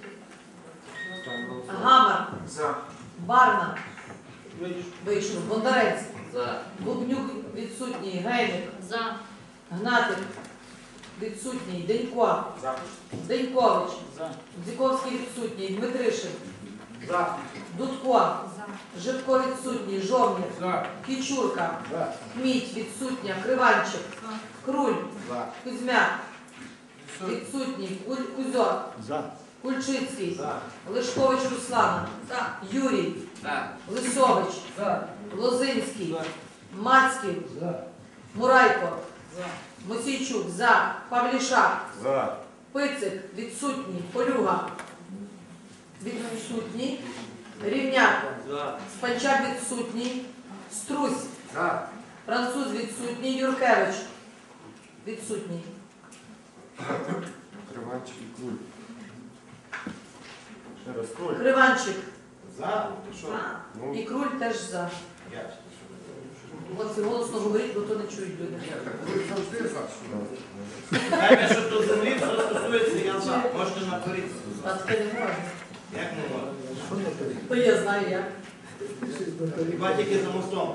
Гамар. За. Барна. Вийшов. Бондарець. Бубнюк відсутній. Гейник. Гнатик. Відсутній. Денько. Денькович. Дзіковський відсутній. Дмитришин. Дудко. Живко відсутній. Жовнір. Кічурка. Кміть відсутня. Криванчик. Круль. Кузьмяк. Відсутній. Кузьок. Кульчицький. Лишкович Руслана. Юрій. Лисович. Лозинський. Мацький. Мурайко. Мосійчук. За. Павлішак. Пицик. Відсутній. Полюга. Відсутній. Рівняк. Спанчак відсутній. Струсь. Француз відсутній. Юркевич. Відсутній. Криванчик і Круль. Криванчик. За? І Круль теж за. От голосно говорить, бо то не чують люди. Знаєте, що тут землі, що стосується, я за. Можете наперед. А таке не можна. Як не можна? То я знаю як. Хіба тільки за мостом.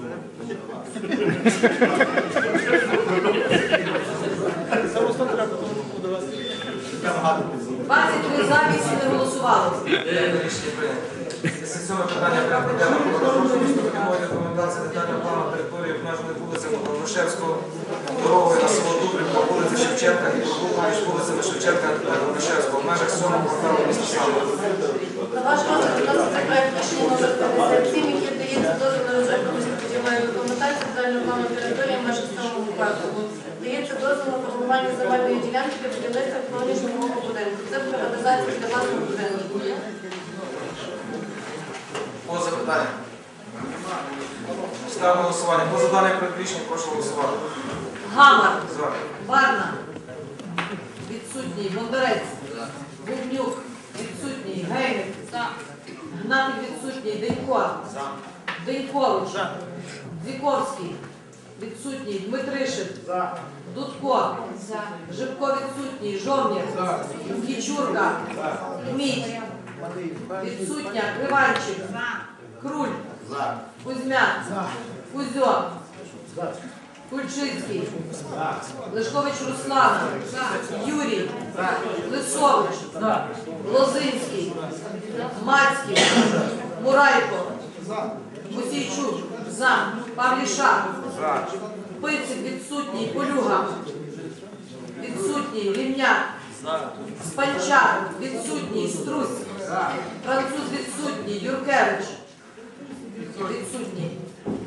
23 за, 8 не голосували. Рішення прийнято. Сьоме питання порядку денного про розроблення містобудівної документації детального плану території обмеженої вулицями Грушевського, дорогою на село Дубрівка, вулиці Шевченка і прогулку між вулицями Шевченка та Грушевського в межах 7-го кварталу міста Самара. На ваш розгляд вноситься проект рішення номер 57, який дається дозвіл на розробку містобудівної документації детального плану території в межах 7-го кварталу. Дається дозвіл на формування земельної ділянки для будівництва екологічного будинку. Це приватизація для власного будинку. По запитання. Ставимо голосування. Хто за даний проект рішення, прошу голосувати. Гамар. За. Барна. Відсутній. Бондарець. Бубнюк. Відсутній. Гейник. Гнатик відсутній. Денько. Денькович. Дзіковський. Відсутній. Дмитришин. Дудко. Живко відсутній. Жовнір. Кічурка. Кміть. Відсутня. Криванчик. Круль. Кузьмяк. Кузьок. Кульчицький. Лишкович Руслана. Юрій. Лисович. Лозинський. Мацький. Мурайко. Мосійчук. За. Павлішак. Пицик відсутній. Полюга. Відсутній. Рівняк. Спанчак. Відсутній. Струсь. Француз відсутній. Юркевич. Відсутній.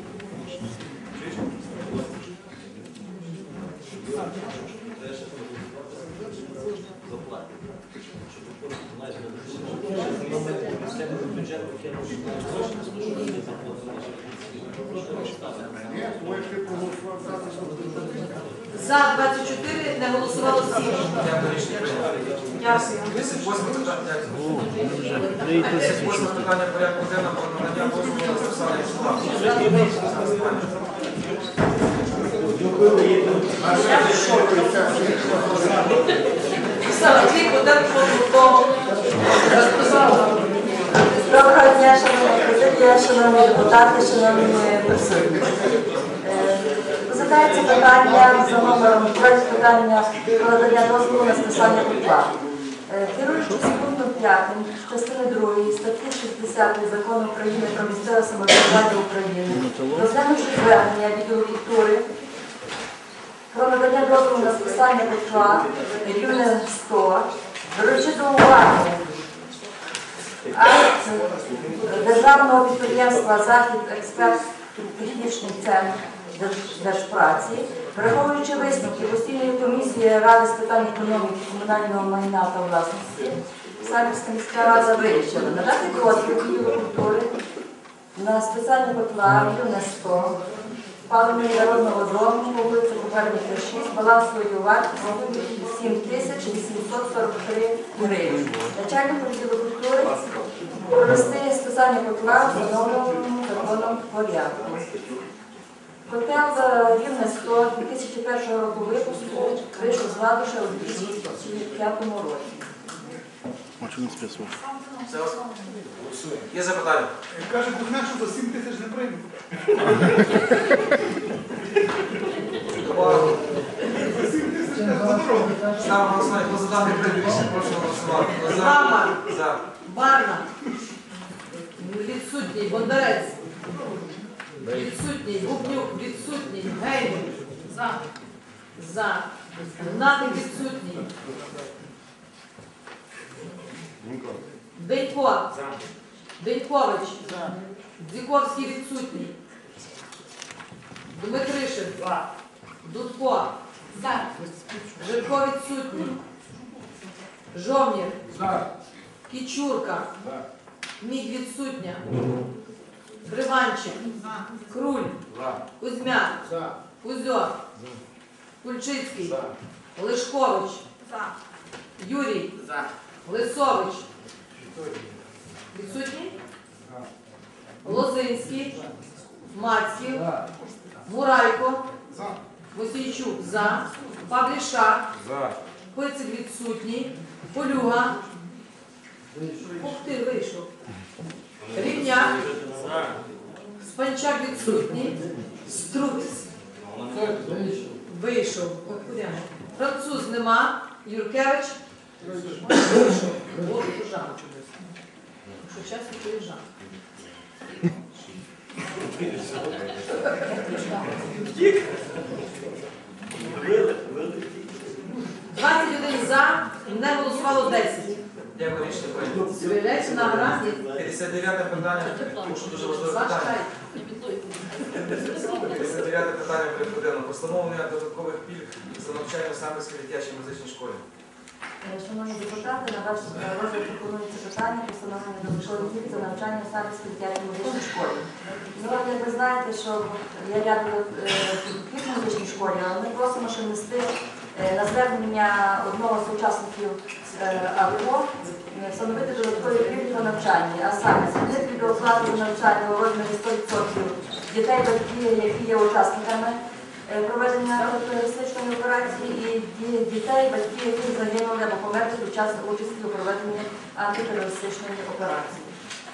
За 24 не голосувало 7. Дякую, рішення прийнято. Дякую. 38 питання. 38 питання порядку денного про надання дозволу на списання житла. Доброго дня, шановні президія, шановні депутати, шановні присутні. Розглядається питання за номером проект питання про надання дозволу на списання житла. Керуючись пунктом 5 частини 2 статті 60 Закону України про місцеве самоврядування України, розглянувши звернення відділу культури про надання дозволу на списання житла рівне 100, беручи до уваги акт державного підприємства «Захід Експерт Технічний центр», Держпраці, враховуючи висновки постійної комісії Ради з питань економіки, комунального майна та власності, Самбірська міська рада вирішила надати дозвіл відділу культури на спеціальні котла ЮНЕСКО, паливної народного дому по вулиці Коперника 6, балансовою вартістю 7843 гривень. Начальнику відділу культури провести спеціальні котла в встановленому законом порядку. Котел ЮНЕСКО 2001 року випуску вийшов з ладу ще у 2005 році. Є запитання? Каже, Кузьма, що за 7 тисяч не прийме. За 7 тисяч не за дорогу. Ставимо голосування. Хто за даний проект рішення, прошу голосувати. Хто за? Гамар. За. Барна. Відсутній. Бондарець. Відсутній. Бубнюк. Відсутній. Геймер. За. Гнатик відсутній. Денько. Денькович. Дзіковський відсутній. Дмитришин. Дудко. Жирко відсутній. Жовнір. Кічурка. Мідь відсутня. Гриванчик. Круль. Кузьмяк. Кузьо. Кульчицький. Лишкович. Юрій. Лисович. Відсутній? Лозинський. Мацьків. Мурайко. Мосійчук. За. Павлішак. Пицик відсутній. Полюга. Ух ти, вийшов. Рівняк. Спанчак відсутній. Струц. Вийшов. Француз нема. Юркевич. Вийшов. От Жан. Якщо чесно, то і Жан. Втік. 21 за, не голосувало 10. Дякую, рішення прийнято. Звіряється на грані. 59 питання. Прошу, дуже важливе питання. 59 питання прикладено. Постановлення додаткових пільг за навчання в Самбірській дитячій музичній школі. Шановні депутати, на ваш розгляд пропонується питання постановлення додаткових пільг за навчання в Самбірській дитячій музичній школі. Ну, як ви знаєте, що є ряд пільг в музичній школі, але ми просимо ще внести на звернення одного з учасників АВО встановити додаткові пільги на навчання, а саме звільнити до оплати за навчання у розмірі 100% дітей, батьків, які є учасниками проведення антитерористичної операції, і дітей, батьків, які загинули або померли під час участі у проведенні антитерористичної операції.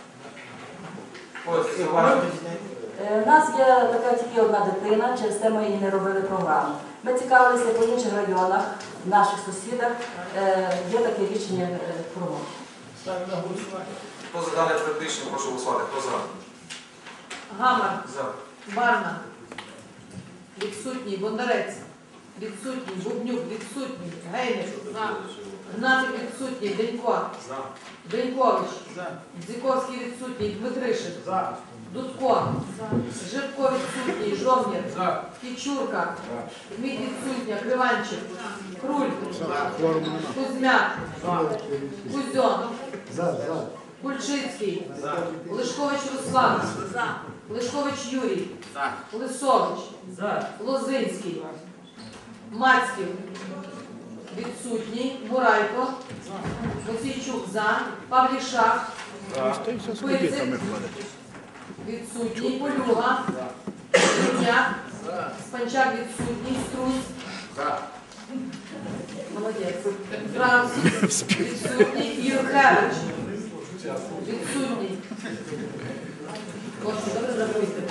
У нас є така тільки одна дитина, через те ми її не робили програму. Ми цікавилися по інших районах, наших сусідах, є таке рішення про. Хто за дане проект рішення, прошу голосувати. Хто за? Гамар. За. Барна. Відсутній. Бондарець. Відсутній. Бубнюк. Відсутній. Геймер. Гнатик відсутній. Денько. Денькович. Дзіковський відсутній. Дмитришин. Дудко. Жирко відсутній. Жовнір. Кічурка. Мідь відсутня. Криванчик. Круль. Кузьмяк. Кузьон. Кульчицький. Лишкович Руслан. Лишкович Юрій. Лисович. Лозинський. Мацьків. Відсутній. Мурайко. Мосійчук. За. Павлішак. Пицик. Відсутній. Полюга. Рівняк. Спанчак відсутній. Струсь. Молодець. Француз. Відсутній. Юркевич. Відсутній. Хлопці, добре рахуйте.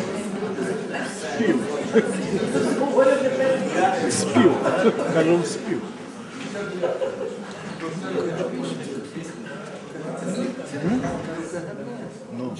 Спів. Кажу, спів. Ну.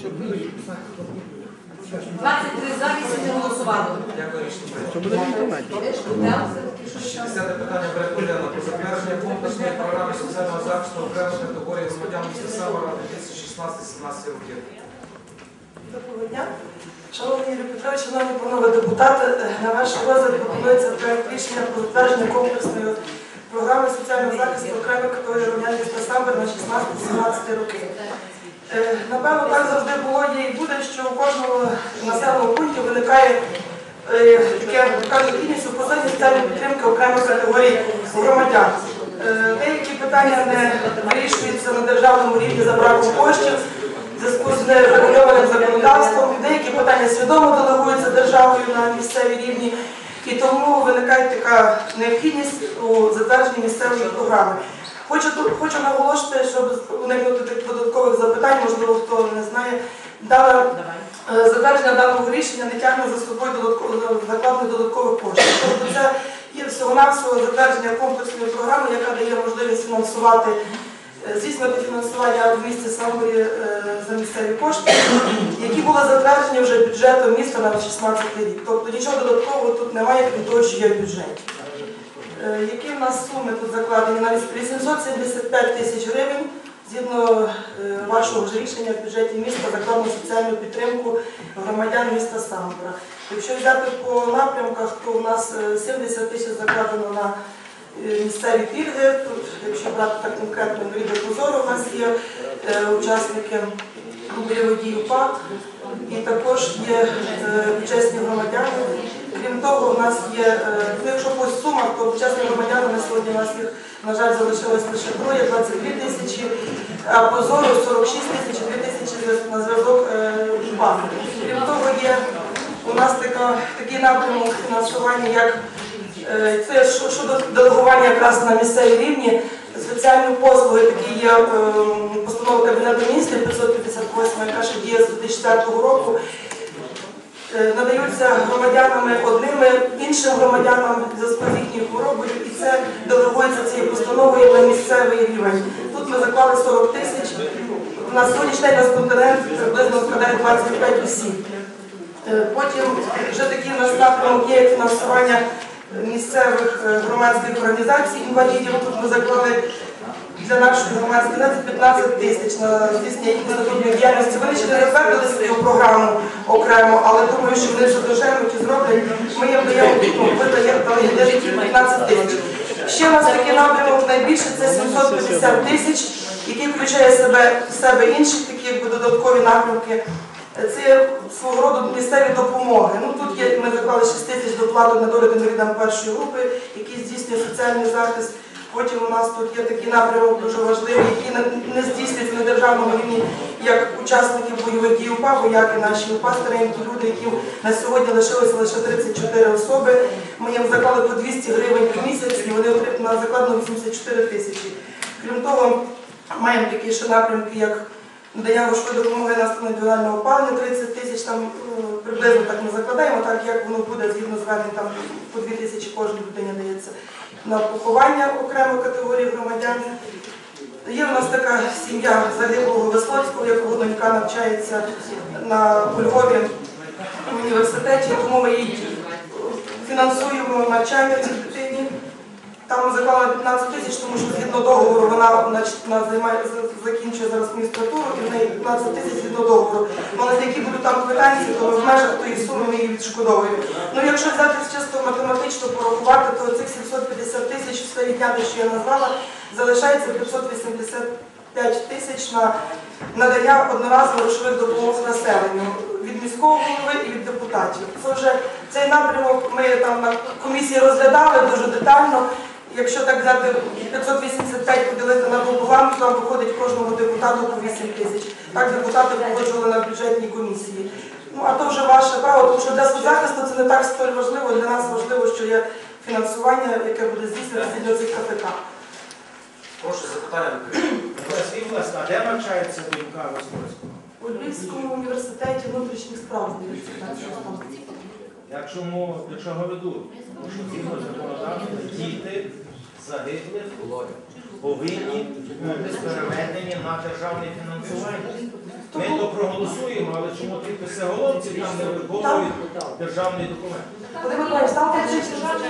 23 за, 8 не голосувало. Дякую, рішення прийнято. 60 питання перекладено про затвердження комплексної програми соціального захисту окремих категорій громадян міста Самара 2016-2017 років. Доброго дня. Шановний Юрій Петрович, шановні панове депутати, на ваш розгляд пропонується проект рішення про затвердження комплексної програми соціального захисту окремих категорій громадян міста Самбір на 16-17 роки. Напевно, так завжди було, є і буде, що у кожному населеному пункті виникає така необхідність у посаді соціальної підтримки окремих категорій громадян. Деякі питання не вирішуються на державному рівні за браком коштів, в зв'язку з нерегульованим законодавством, деякі питання свідомо делегуються державою на місцевій рівні, і тому виникає така необхідність у затвердженні місцевої програми. Хочу наголосити, щоб уникнути тих додаткових запитань, можливо, хто не знає, затвердження даного рішення не тягне за собою закладних додаткових коштів. Тобто це є всього-навсього затвердження комплексної програми, яка дає можливість фінансувати, здійснювати фінансування в місті Самборі за місцеві кошти, які були затверджені вже бюджетом міста на 2016 рік. Тобто нічого додаткового тут немає, крім того, що є в бюджеті. Які в нас суми тут закладені? Навіть 875 тисяч гривень, згідно вашого ж рішення в бюджеті міста, закладено соціальну підтримку громадян міста Самбора. Якщо взяти по напрямках, то у нас 70 тисяч закладено на місцеві пільги. Тут, якщо брати так конкретно, інваліди позору, у нас є учасники бойових дій УПА, і також є чесні громадяни. Крім того, у нас є, якщо по сумах, то чесні громадяни на сьогодні у нас їх, на жаль, залишилось лише троє, 22 тисячі, а позору 46 тисяч, 2 тисячі на зв'язок УПА. Крім того, є у нас такий напрямок фінансування, як це щодо делегування якраз на місцевій рівні, соціальні послуги, такі є постанова Кабінету Міністрів 558, яка ще діє з 2004 року, надаються громадянами одними, іншим громадянам в зв'язку з їхньою хворобою, і це делегується цією постановою на місцевий рівень. Тут ми заклали 40 тисяч, на сьогоднішній день у нас континент приблизно складає 25 осіб. Потім вже такий у нас напрямок є фінансування місцевих громадських організацій інвалідів. Тут ми заклали для нашої громадської організації 15 тисяч на здійснення їхньої статутної діяльності. Вони ще не затвердили свою програму окремо, але думаю, що вони вже доженуть і зроблять. Ми їм даємо 15 тисяч. Ще у нас такий напрямок найбільше – це 750 тисяч, який включає в себе інші такі додаткові напрямки. Це свого роду місцеві допомоги. Тут ми заклали 6 тисяч доплату на долю інвалідам першої групи, які здійснює соціальний захист. Потім у нас тут є такий напрямок дуже важливий, який не здійснюється на державному рівні, як учасники бойових дій УПА, вояки наші УПА, старенькі люди, які на сьогодні лишилися лише 34 особи. Ми їм заклали по 200 гривень в місяць, і вони отримали на закладно 84 тисячі. Крім того, маємо такі ще напрямки, як надання грошової допомоги на індивідуального опалення 30 тисяч, там приблизно так ми закладаємо, так як воно буде згідно звернень, там по 2 тисячі кожній людині дається. На поховання окремої категорії громадян. Є у нас така сім'я загиблого Веслоцького, якого донька навчається у Львові в університеті, тому ми їй фінансуємо навчання цій дитині. Там ми заклали 15 тисяч, тому що згідно договору вона закінчує зараз магістратуру, і в неї 15 тисяч згідно договору. Але які будуть там квитанції, то ми в межах тої суми ми її відшкодовуємо. Якщо взяти чисто математично порахувати, то цих 750 тисяч все відняти, що я назвала, залишається 585 тисяч на надання одноразових грошових допомог населенню від міського голови і від депутатів. Це вже цей напрямок ми там на комісії розглядали дуже детально. Якщо так взяти 585 поділити на пополам, то там виходить кожному депутату по 8 тисяч. Так депутати погоджували на бюджетній комісії. А то вже ваше право, тому що для соцзахисту це не так столь важливо. Для нас важливо, що є фінансування, яке буде здійснюватися для цих КПК. Прошу запитання. А де навчається донька Веслоцького? У Львівському університеті внутрішніх справ. Якщо говорю, що згідно законодавства діти загиблих повинні бути переведені на державне фінансування. Ми то проголосуємо, але чому підписи головців там не виконують державний документ? Володимир Миколаївич, там кричить.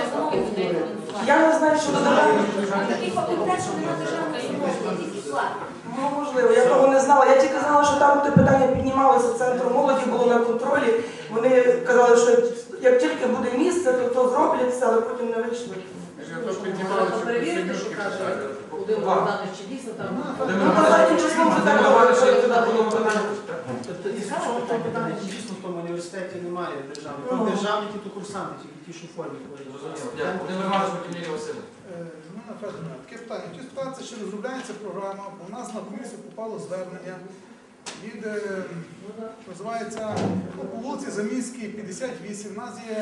Я не знаю, що додавати. Такий факультет, що нема державної установи, тільки платить. Ну, можливо, я того не знала. Я тільки знала, що там те питання піднімалося центром молоді, було на контролі. Вони казали, що як тільки буде місце, то зроблять все, але потім не вийшло. Перевірити, що каже Володимир Богданович, чи дійсно там. Ну, останнім числом вже так добре, що туди було питання. Тобто, і стосовно того питання, чи дійсно в тому університеті немає державних. Там державні ті курсанти, тільки ті, що в формі. Володимир Іванович Миколаївич Васильович. Таке питання. Чи ситуація, що розробляється програма, у нас на комісію попало звернення від, називається, по вулиці Заміській, 58, у нас є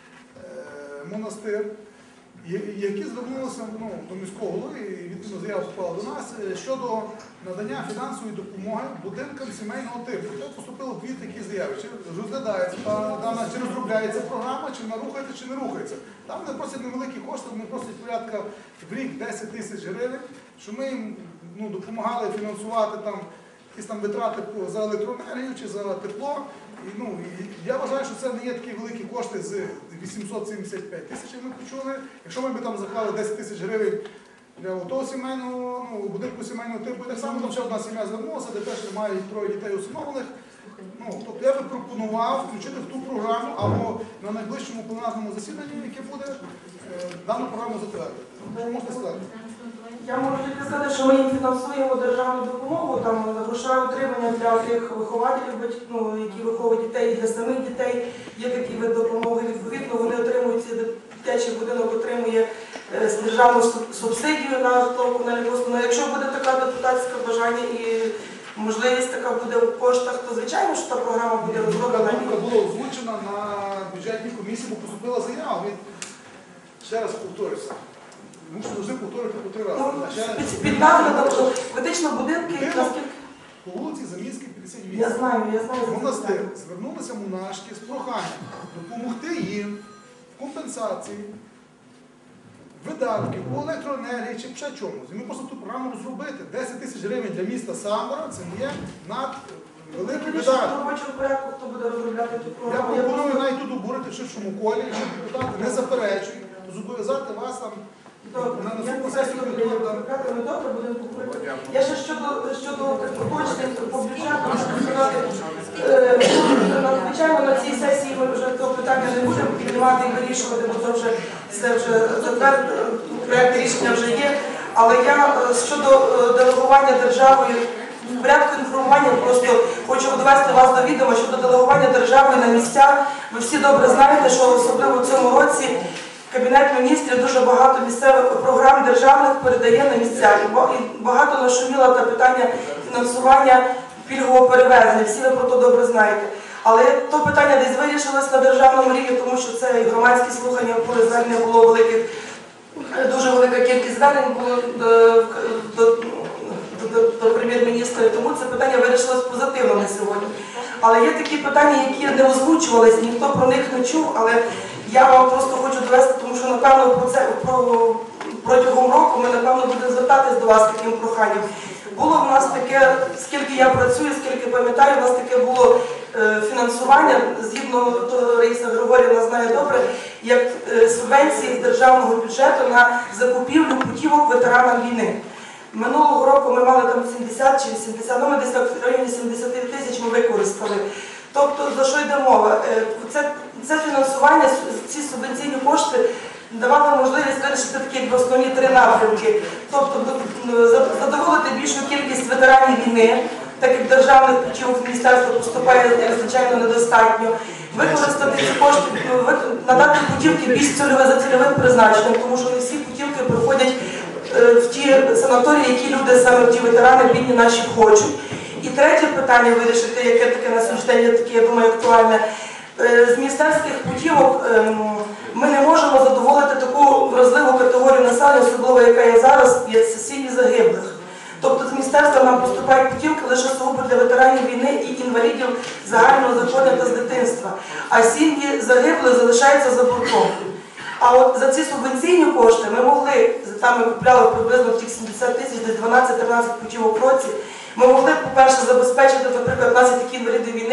монастир, які звернулися до міського голови, і відповідно заява попала до нас щодо надання фінансової допомоги будинкам сімейного типу. Це поступило дві такі заяви. Чи розглядається дана, чи розробляється програма, чи вона рухається, чи не рухається. Там вони просять невеликі кошти, вони просять порядка в рік 10 тисяч гривень, що ми їм допомагали фінансувати там якісь там витрати за електроенергію чи за тепло. І, я вважаю, що це не є такі великі кошти з 875 тисяч, як ми почули. Якщо ми б там заклали 10 тисяч гривень для того сімейного, будинку сімейного типу, і так само там ще одна сім'я звернулася, де теж немає троє дітей усиновлених. Тобто я би пропонував включити в ту програму або на найближчому пленарному засіданні, яке буде, дану програму затвердити. Що можете сказати? Я можу тільки сказати, що ми їм фінансуємо державну допомогу, там грошове утримання для тих вихователів, які виховують дітей, для самих дітей є такий вид допомоги. Відповідно, вони отримують, дитячий будинок отримує державну субсидію на житлово-комунальні послуги. Якщо буде така депутатське бажання і можливість така буде в коштах, то звичайно, що та програма буде розроблена. Думка була озвучена на бюджетній комісії, бо поступила заява. Ще раз повторюся. Тому що завжди повторювати по 3 рази. Під наглядом, фактично будинки, наскільки... По вулиці Заміській, 58. Я знаю. Монастир. Звернулися монашки з проханням допомогти їм в компенсації видатків по електроенергії чи ще чомусь. І ми просто ту програму розробити. 10 тисяч гривень для міста Самбора – це не є над великий видаток. В робочому порядку хто буде розробляти цю програму? Я пропоную навіть тут обурити в ширшому колі, щоб депутати не заперечують, зобов'язати вас там на наступну сесію підготувати. Добре, будемо говорити. Я ще щодо уточнень по бюджету, хочу сказати, звичайно, на цій сесії ми вже цього питання не будемо піднімати і вирішувати, бо це вже затверджено, проєкт рішення вже є. Але я щодо делегування державою, в порядку інформування просто хочу довести вас до відома щодо делегування держави на місця. Ви всі добре знаєте, що особливо в цьому році Кабінет міністрів дуже багато місцевих програм державних передає на місця. І багато нашуміло те питання фінансування пільгового перевезення. Всі ви про це добре знаєте. Але то питання десь вирішилось на державному рівні, тому що це і громадські слухання, коли звернення було великих, дуже велика кількість звернень було до прем'єр-міністра. Тому це питання вирішилось позитивно на сьогодні. Але є такі питання, які не озвучувалися, ніхто про них не чув, але я вам просто хочу довести, тому що, напевно, протягом року ми, напевно, будемо звертатись до вас таким проханням. Було в нас таке, скільки я працюю, скільки пам'ятаю, у нас таке було фінансування, згідно Раїса Григорівна знає добре, як субвенції з державного бюджету на закупівлю путівок ветеранам війни. Минулого року ми мали там 70 чи 80, ми десь в районі 70 тисяч ми використали. Тобто, за що йде мова? Це фінансування, ці субвенційні кошти давали можливість вирішити такі основні 3 напрямки. Тобто, задоволити більшу кількість ветеранів війни, так як державних путівок в міністерство поступає, звичайно, недостатньо. Використати ці кошти, надати путівки більш за цільовим призначенням, тому що не всі путівки проходять в ті санаторії, які люди, саме ті ветерани, бідні наші хочуть. І третє питання вирішити, яке таке на сьогоднішній день, таке, я думаю, актуальне. З міністерських путівок ми не можемо задоволити таку вразливу категорію населення, особливо яка є зараз, є сім'ї загиблих. Тобто з міністерства нам поступають путівки лише сугубо для ветеранів війни і інвалідів загального захворювання та з дитинства. А сім'ї загиблих залишаються за бортом. А от за ці субвенційні кошти ми могли, там ми купляли приблизно тих 70 тисяч, десь 12-13 путівок в році, ми могли, по-перше, забезпечити, наприклад, у нас є такі інваліди війни,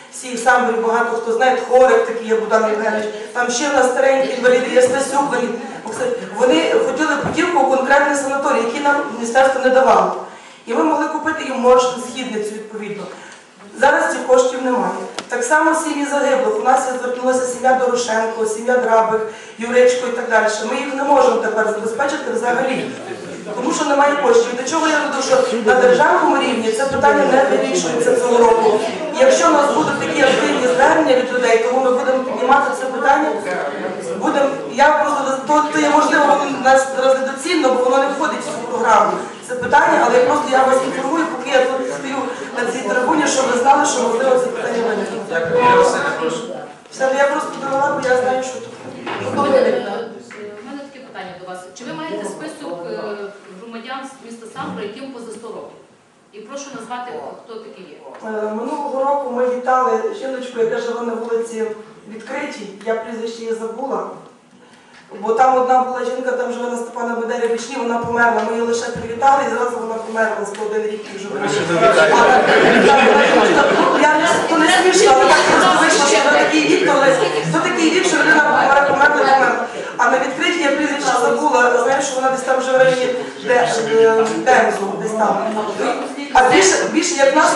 всіх самборів, багато хто знає, Хорик такий є, Богдан Євгенович, там ще в нас старенькі інваліди, є Стасюк, вони хотіли путівку у конкретний санаторій, який нам міністерство не давало. І ми могли купити їм моршин, східницю відповідно. Зараз цих коштів немає. Так само сім'ї загиблих. У нас звернулася сім'я Дорошенко, сім'я Драбих, Юречко і так далі. Ми їх не можемо тепер забезпечити взагалі, тому що немає коштів. До чого я веду, що на державному рівні це питання не вирішується цього року. І якщо у нас будуть такі активні звернення від людей, тому ми будемо піднімати це питання. Я просто, то є можливо, воно у нас зараз недоцільно, бо воно не входить в цю програму. Це питання, але я вас інформую, поки я тут стою на цій трибуні, щоб ви знали, що можливо це питання виникне. Дякую, Юрій Васильович, прошу. Все, я просто довела, бо я знаю, що тут. У мене таке питання до вас. Чи ви маєте список громадян з міста Самбора, яким поза 100 років? І прошу назвати, хто такі є. Минулого року ми вітали жіночку, яка живе на вулиці Відкритій, я прізвище її забула. Бо там одна була жінка, там живе на Степана Бандери Вічні, вона померла. Ми її лише привітали і зразу вона померла з 101 рік і вже то не смішно, але так просто вийшло, що до такий вік, то такий вік, що людина померла. А на Відкритій я прізвище забула, знаю, що вона десь там вже в районі Демзу, десь там. А більше як нас...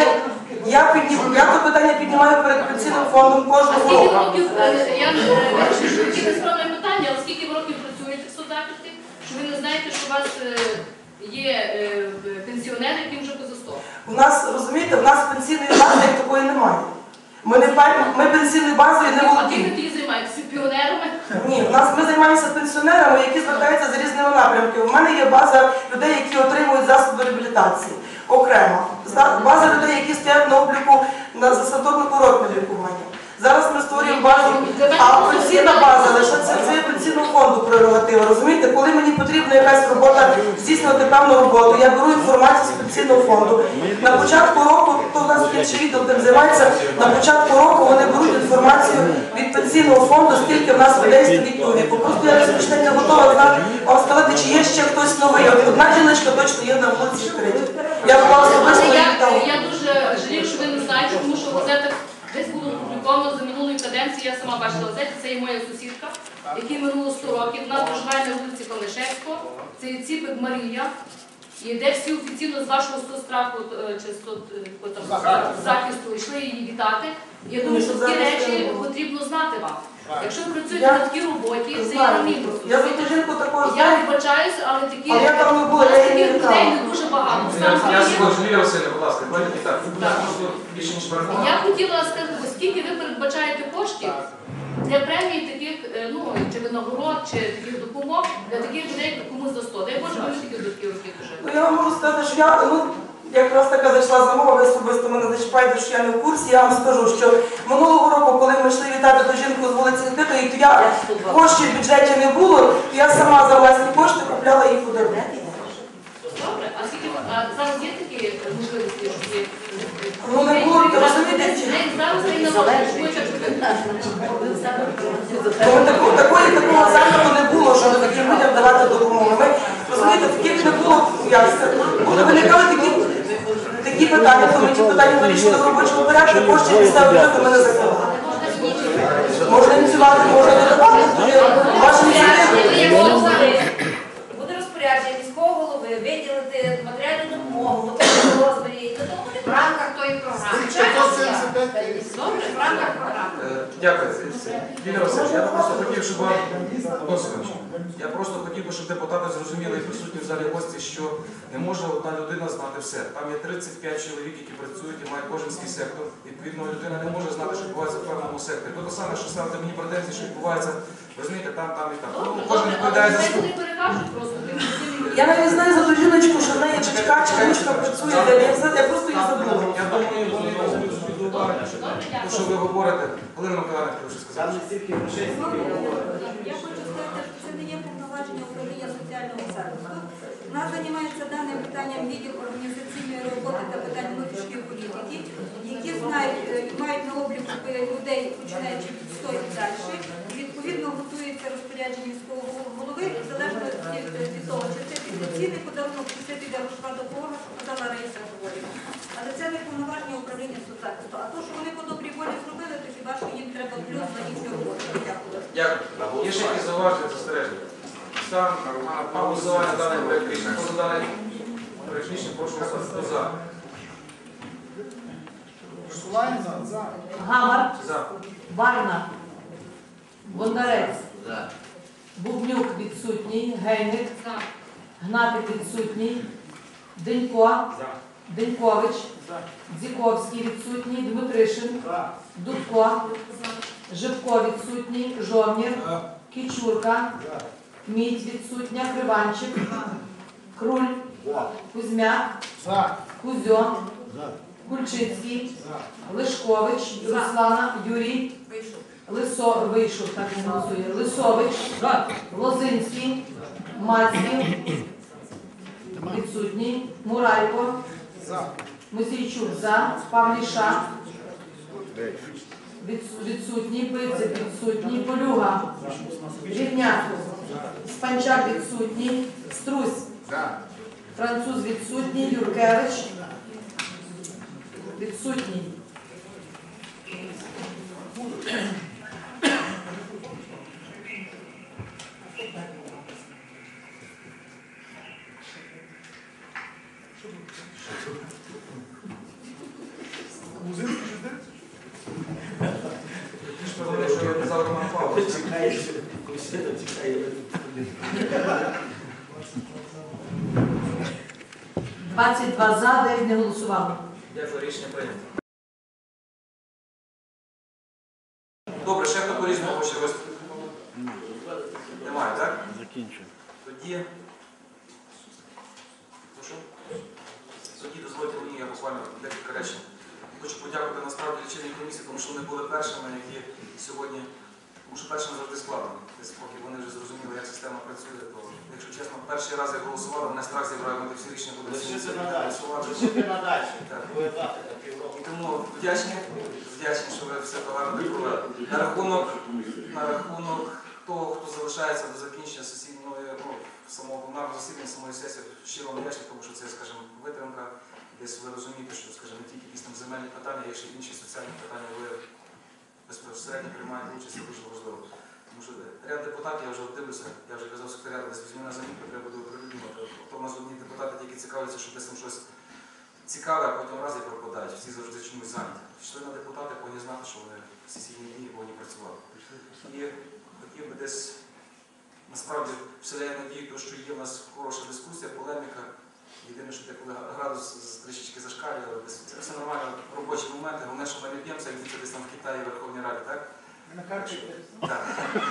Я то питання піднімаю перед пенсійним фондом кожного року. Я не скромне питання, але скільки ви років працюєте в соцзахисті, що ви не знаєте, що у вас є пенсіонери, яким вже поза 100? У нас, розумієте, в нас пенсійної бази як такої немає. Ми пенсійною базою не володіємо. А які займаються? Піонерами? Ні, ми займаємося пенсіонерами, які звертаються за різними напрямками. У мене є база людей, які отримують засоби реабілітації. Окремо. База людей, які стоять на обліку за санаторно-курортне лікування. Зараз ми створюємо базу, а пенсійна база лише це є пенсійного фонду прерогатива. Розумієте, коли мені потрібна якась робота, здійснювати певну роботу, я беру інформацію з пенсійного фонду. На початку року, то у нас інший відділ тим займається, на початку року вони беруть інформацію від пенсійного фонду, скільки в нас людей стоїть у віку. Просто я розпочне не готова вам сказати, чи є ще хтось новий. Одна жіночка точно є на вулиці відкриті. Я була особисто Я дуже жалію, що ви не знаєте, тому що в газетах десь було опубліковано за минулої каденції, я сама бачила газеті, це є моя сусідка, якій минуло 100 років. Вона проживає на вулиці Калишевського, це є Ціпик Марія. І де всі офіційно з вашого соцстраху чи захисту йшли її вітати. Я думаю, що такі речі потрібно знати вам. Якщо ви працюєте на такій роботі, це є на мінус. Я вибачаюся, але таких людей не дуже багато. Я скажу, Юрій Васильович, будь ласка, давайте так. Більше ніж переконано. Я хотіла сказати, оскільки ви передбачаєте коштів для премії таких, чи винагород, чи таких допомог для таких людей, комусь за 100. Дай Боже, ви такі такі роки дуже. Я вам можу сказати, що я, якраз така зайшла замова, ви особисто мене зачіпаєте, що я не в курсі. Я вам скажу, що минулого року, коли ми йшли вітати ту жінку з вулиці Відкритої, то я коштів в бюджеті не було, то я сама за власні кошти купляла їй подарунки. Добре, а скільки зараз є такі можливості, що є? Не було, розумієте? Такого заходу не було, щоб таким людям давати допомогу. Ми, розумієте, таких не було, коли виникали такі питання, то ми ті питання вирішили в робочому порядку, коштів місцевого бюджету ми не закривали. Можна ініціювати, можна не давати, ваші ініціативи. Буде розпорядження міського голови виділити матеріальну допомогу, в розмірі, в рамках тої програми. Добре, в рамках програми. Дякую. Юрій Васильович, я просто хотів, щоб вам... Я просто хотів би, щоб депутати зрозуміли і присутні в залі гості, що не може одна людина знати все. Там є 35 чоловік, які працюють і мають кожен свій сектор. Відповідно, людина не може знати, що відбувається в певному секторі. То саме, що ставити мені претензії, що відбувається, розумієте, там і там. Кожен відповідає за свою. Я навіть знаю за ту жіночку, що в неї чечка, чи внучка працює, я просто її забула. Я думаю, вони візьмуть собі до уваги, що ви говорите. Галина Миколаївна, прошу сказати. Я хочу сказати, що це не є повноваження управління соціального захисту. У нас займається даним питанням відділ організаційної роботи та питань внутрішньої політики, які мають на обліку людей, починаючи від 100 і далі. Відповідно, готується розпорядження міського голови, залежно від того, чи це підпеційний подарунок, чи це піде грошова допомога, що казала Раїса Григорівна. Але це не повноваження управління соцзахисту. А то, що вони по добрій волі зробили, то хіба що їм треба плюс за їхню роботу. Дякую. Дякую. Є ще якісь зауваження, застереження? Стан на голосування даний проект рішення. Хто за даний проект рішення, прошу голосувати. Хто за? За. Гамар, За. Варна, Бондарець, Бубнюк відсутній, Гейник, Гнатик відсутній, Денько, Денькович, Дзіковський відсутній, Дмитришин, Дудко, Живко відсутній, Жовнір, Кічурка, Мідь відсутня, Криванчик, Круль, Кузьмяк, Кузьон, Кульчицький, Лишкович, Руслана, Юрій, вийшов, так не голосує, Лисович, Лозинський, Мацький, відсутній, Мурайко, Мусійчук, за, Павліша, відсутній, Пицик, відсутній, Полюга, Рівняк, Спанчак, відсутній, Струсь, Француз, відсутній, Юркевич, відсутній. Що я казав Роман Павлович. 22 за, 9 не голосували. Дякую, рішення прийнято. Добре, ще хто по-різному хоче виступити? Немає, так? Закінчуємо. Тоді... Прошу? Тоді дозвольте мені, я буквально декілька речень. Хочу подякувати насправді лічильній комісії, тому що вони були першими, які сьогодні, тому що першим завжди складно. Десь поки вони вже зрозуміли, як система працює, то, якщо чесно, перший раз я голосував, мене страх зібрав, ми всі рішення будемо голосувати. І тому вдячні, що ви все то гарно провели. На рахунок того, хто залишається до закінчення сесійної, самого пленарного засідання, самої сесії, щиро вдячний, тому що це, скажімо, витримка. Десь ви розумієте, що, скажімо, не тільки якісь там земельні питання, є ще інші соціальні питання, ви безпосередньо приймаєте участь, це дуже важливо. Тому що ряд депутатів, я вже дивлюся, я вже казав секретаря, десь візьме на замітку, треба буде оприлюднювати. То в нас одні депутати тільки цікавляться, що десь там щось цікаве, а потім раз і пропадають, всі завжди чомусь зайняті. Йшли на депутати, повинні знати, що вони в сесійні дні повинні працювати. І хотів би десь, насправді, вселяє надію, що є в нас хороша дискусія, полеміка. Єдине, що коли градус трішечки зашкалює, але це все нормально, робочі моменти. Головне, що ми не п'ємося, як десь там в Китаї, в Верховній Раді, так? Так.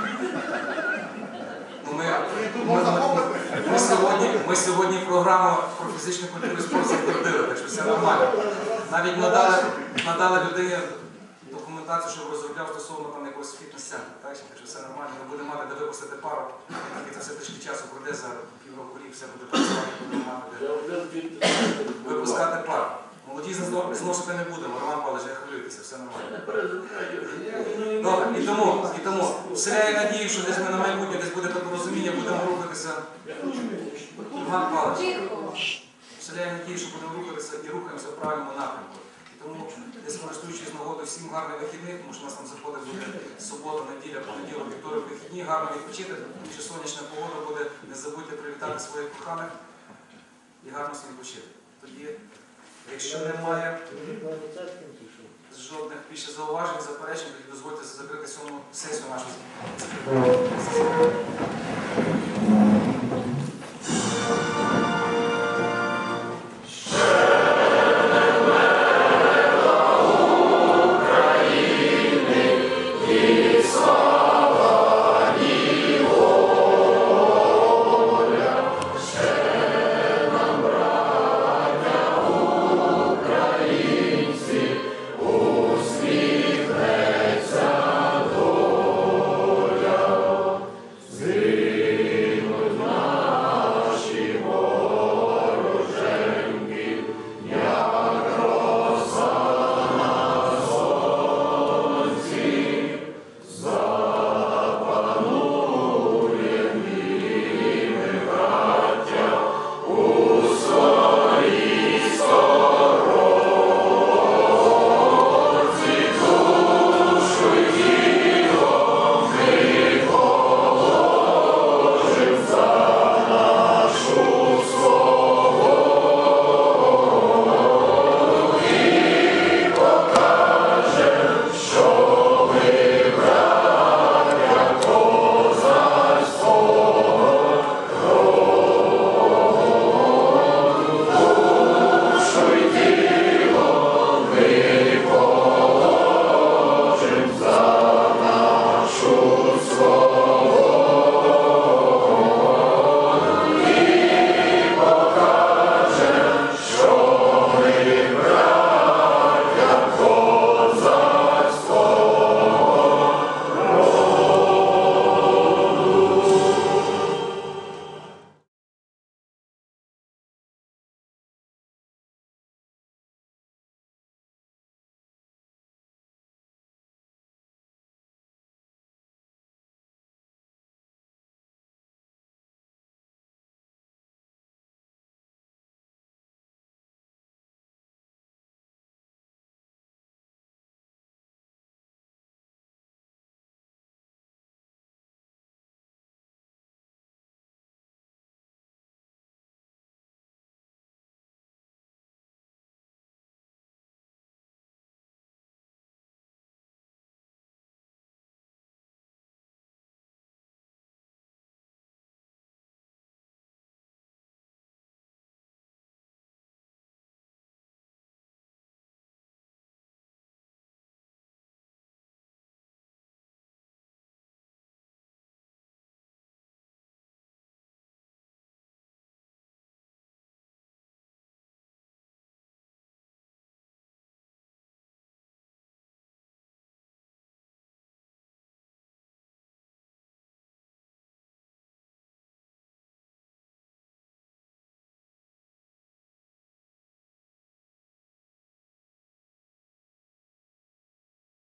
Ми сьогодні програму про фізичну культуру і спорт затвердили, так що все нормально. Навіть надали людині документацію, щоб розробляв стосовно там якогось фітнес-центру, так що все нормально. Ми будемо мати де випустити пару, і це все трішки часу пройде, за півроку рік все буде працювати, будемо мати де випускати пару. Молоді зносити не будемо, Роман Павлович, не хвилюйтеся, все нормально. Добре, і тому вселяє надію, що десь ми на майбутнє, десь буде порозуміння, будемо рухатися. Роман Павлович, вселяє надію, що будемо рухатися і рухаємося в правильному напрямку. Тому, десь користуючись нагодою, всім гарних вихідних, тому що у нас там заходить буде субота, неділя, понеділок, вівторок, вихідні, гарно відпочити, тому що сонячна погода буде, не забудьте привітати своїх коханих і гарно собі відпочити. Тоді, якщо немає жодних більше зауважень, заперечень, тоді дозвольте закрити сьому сесію нашу.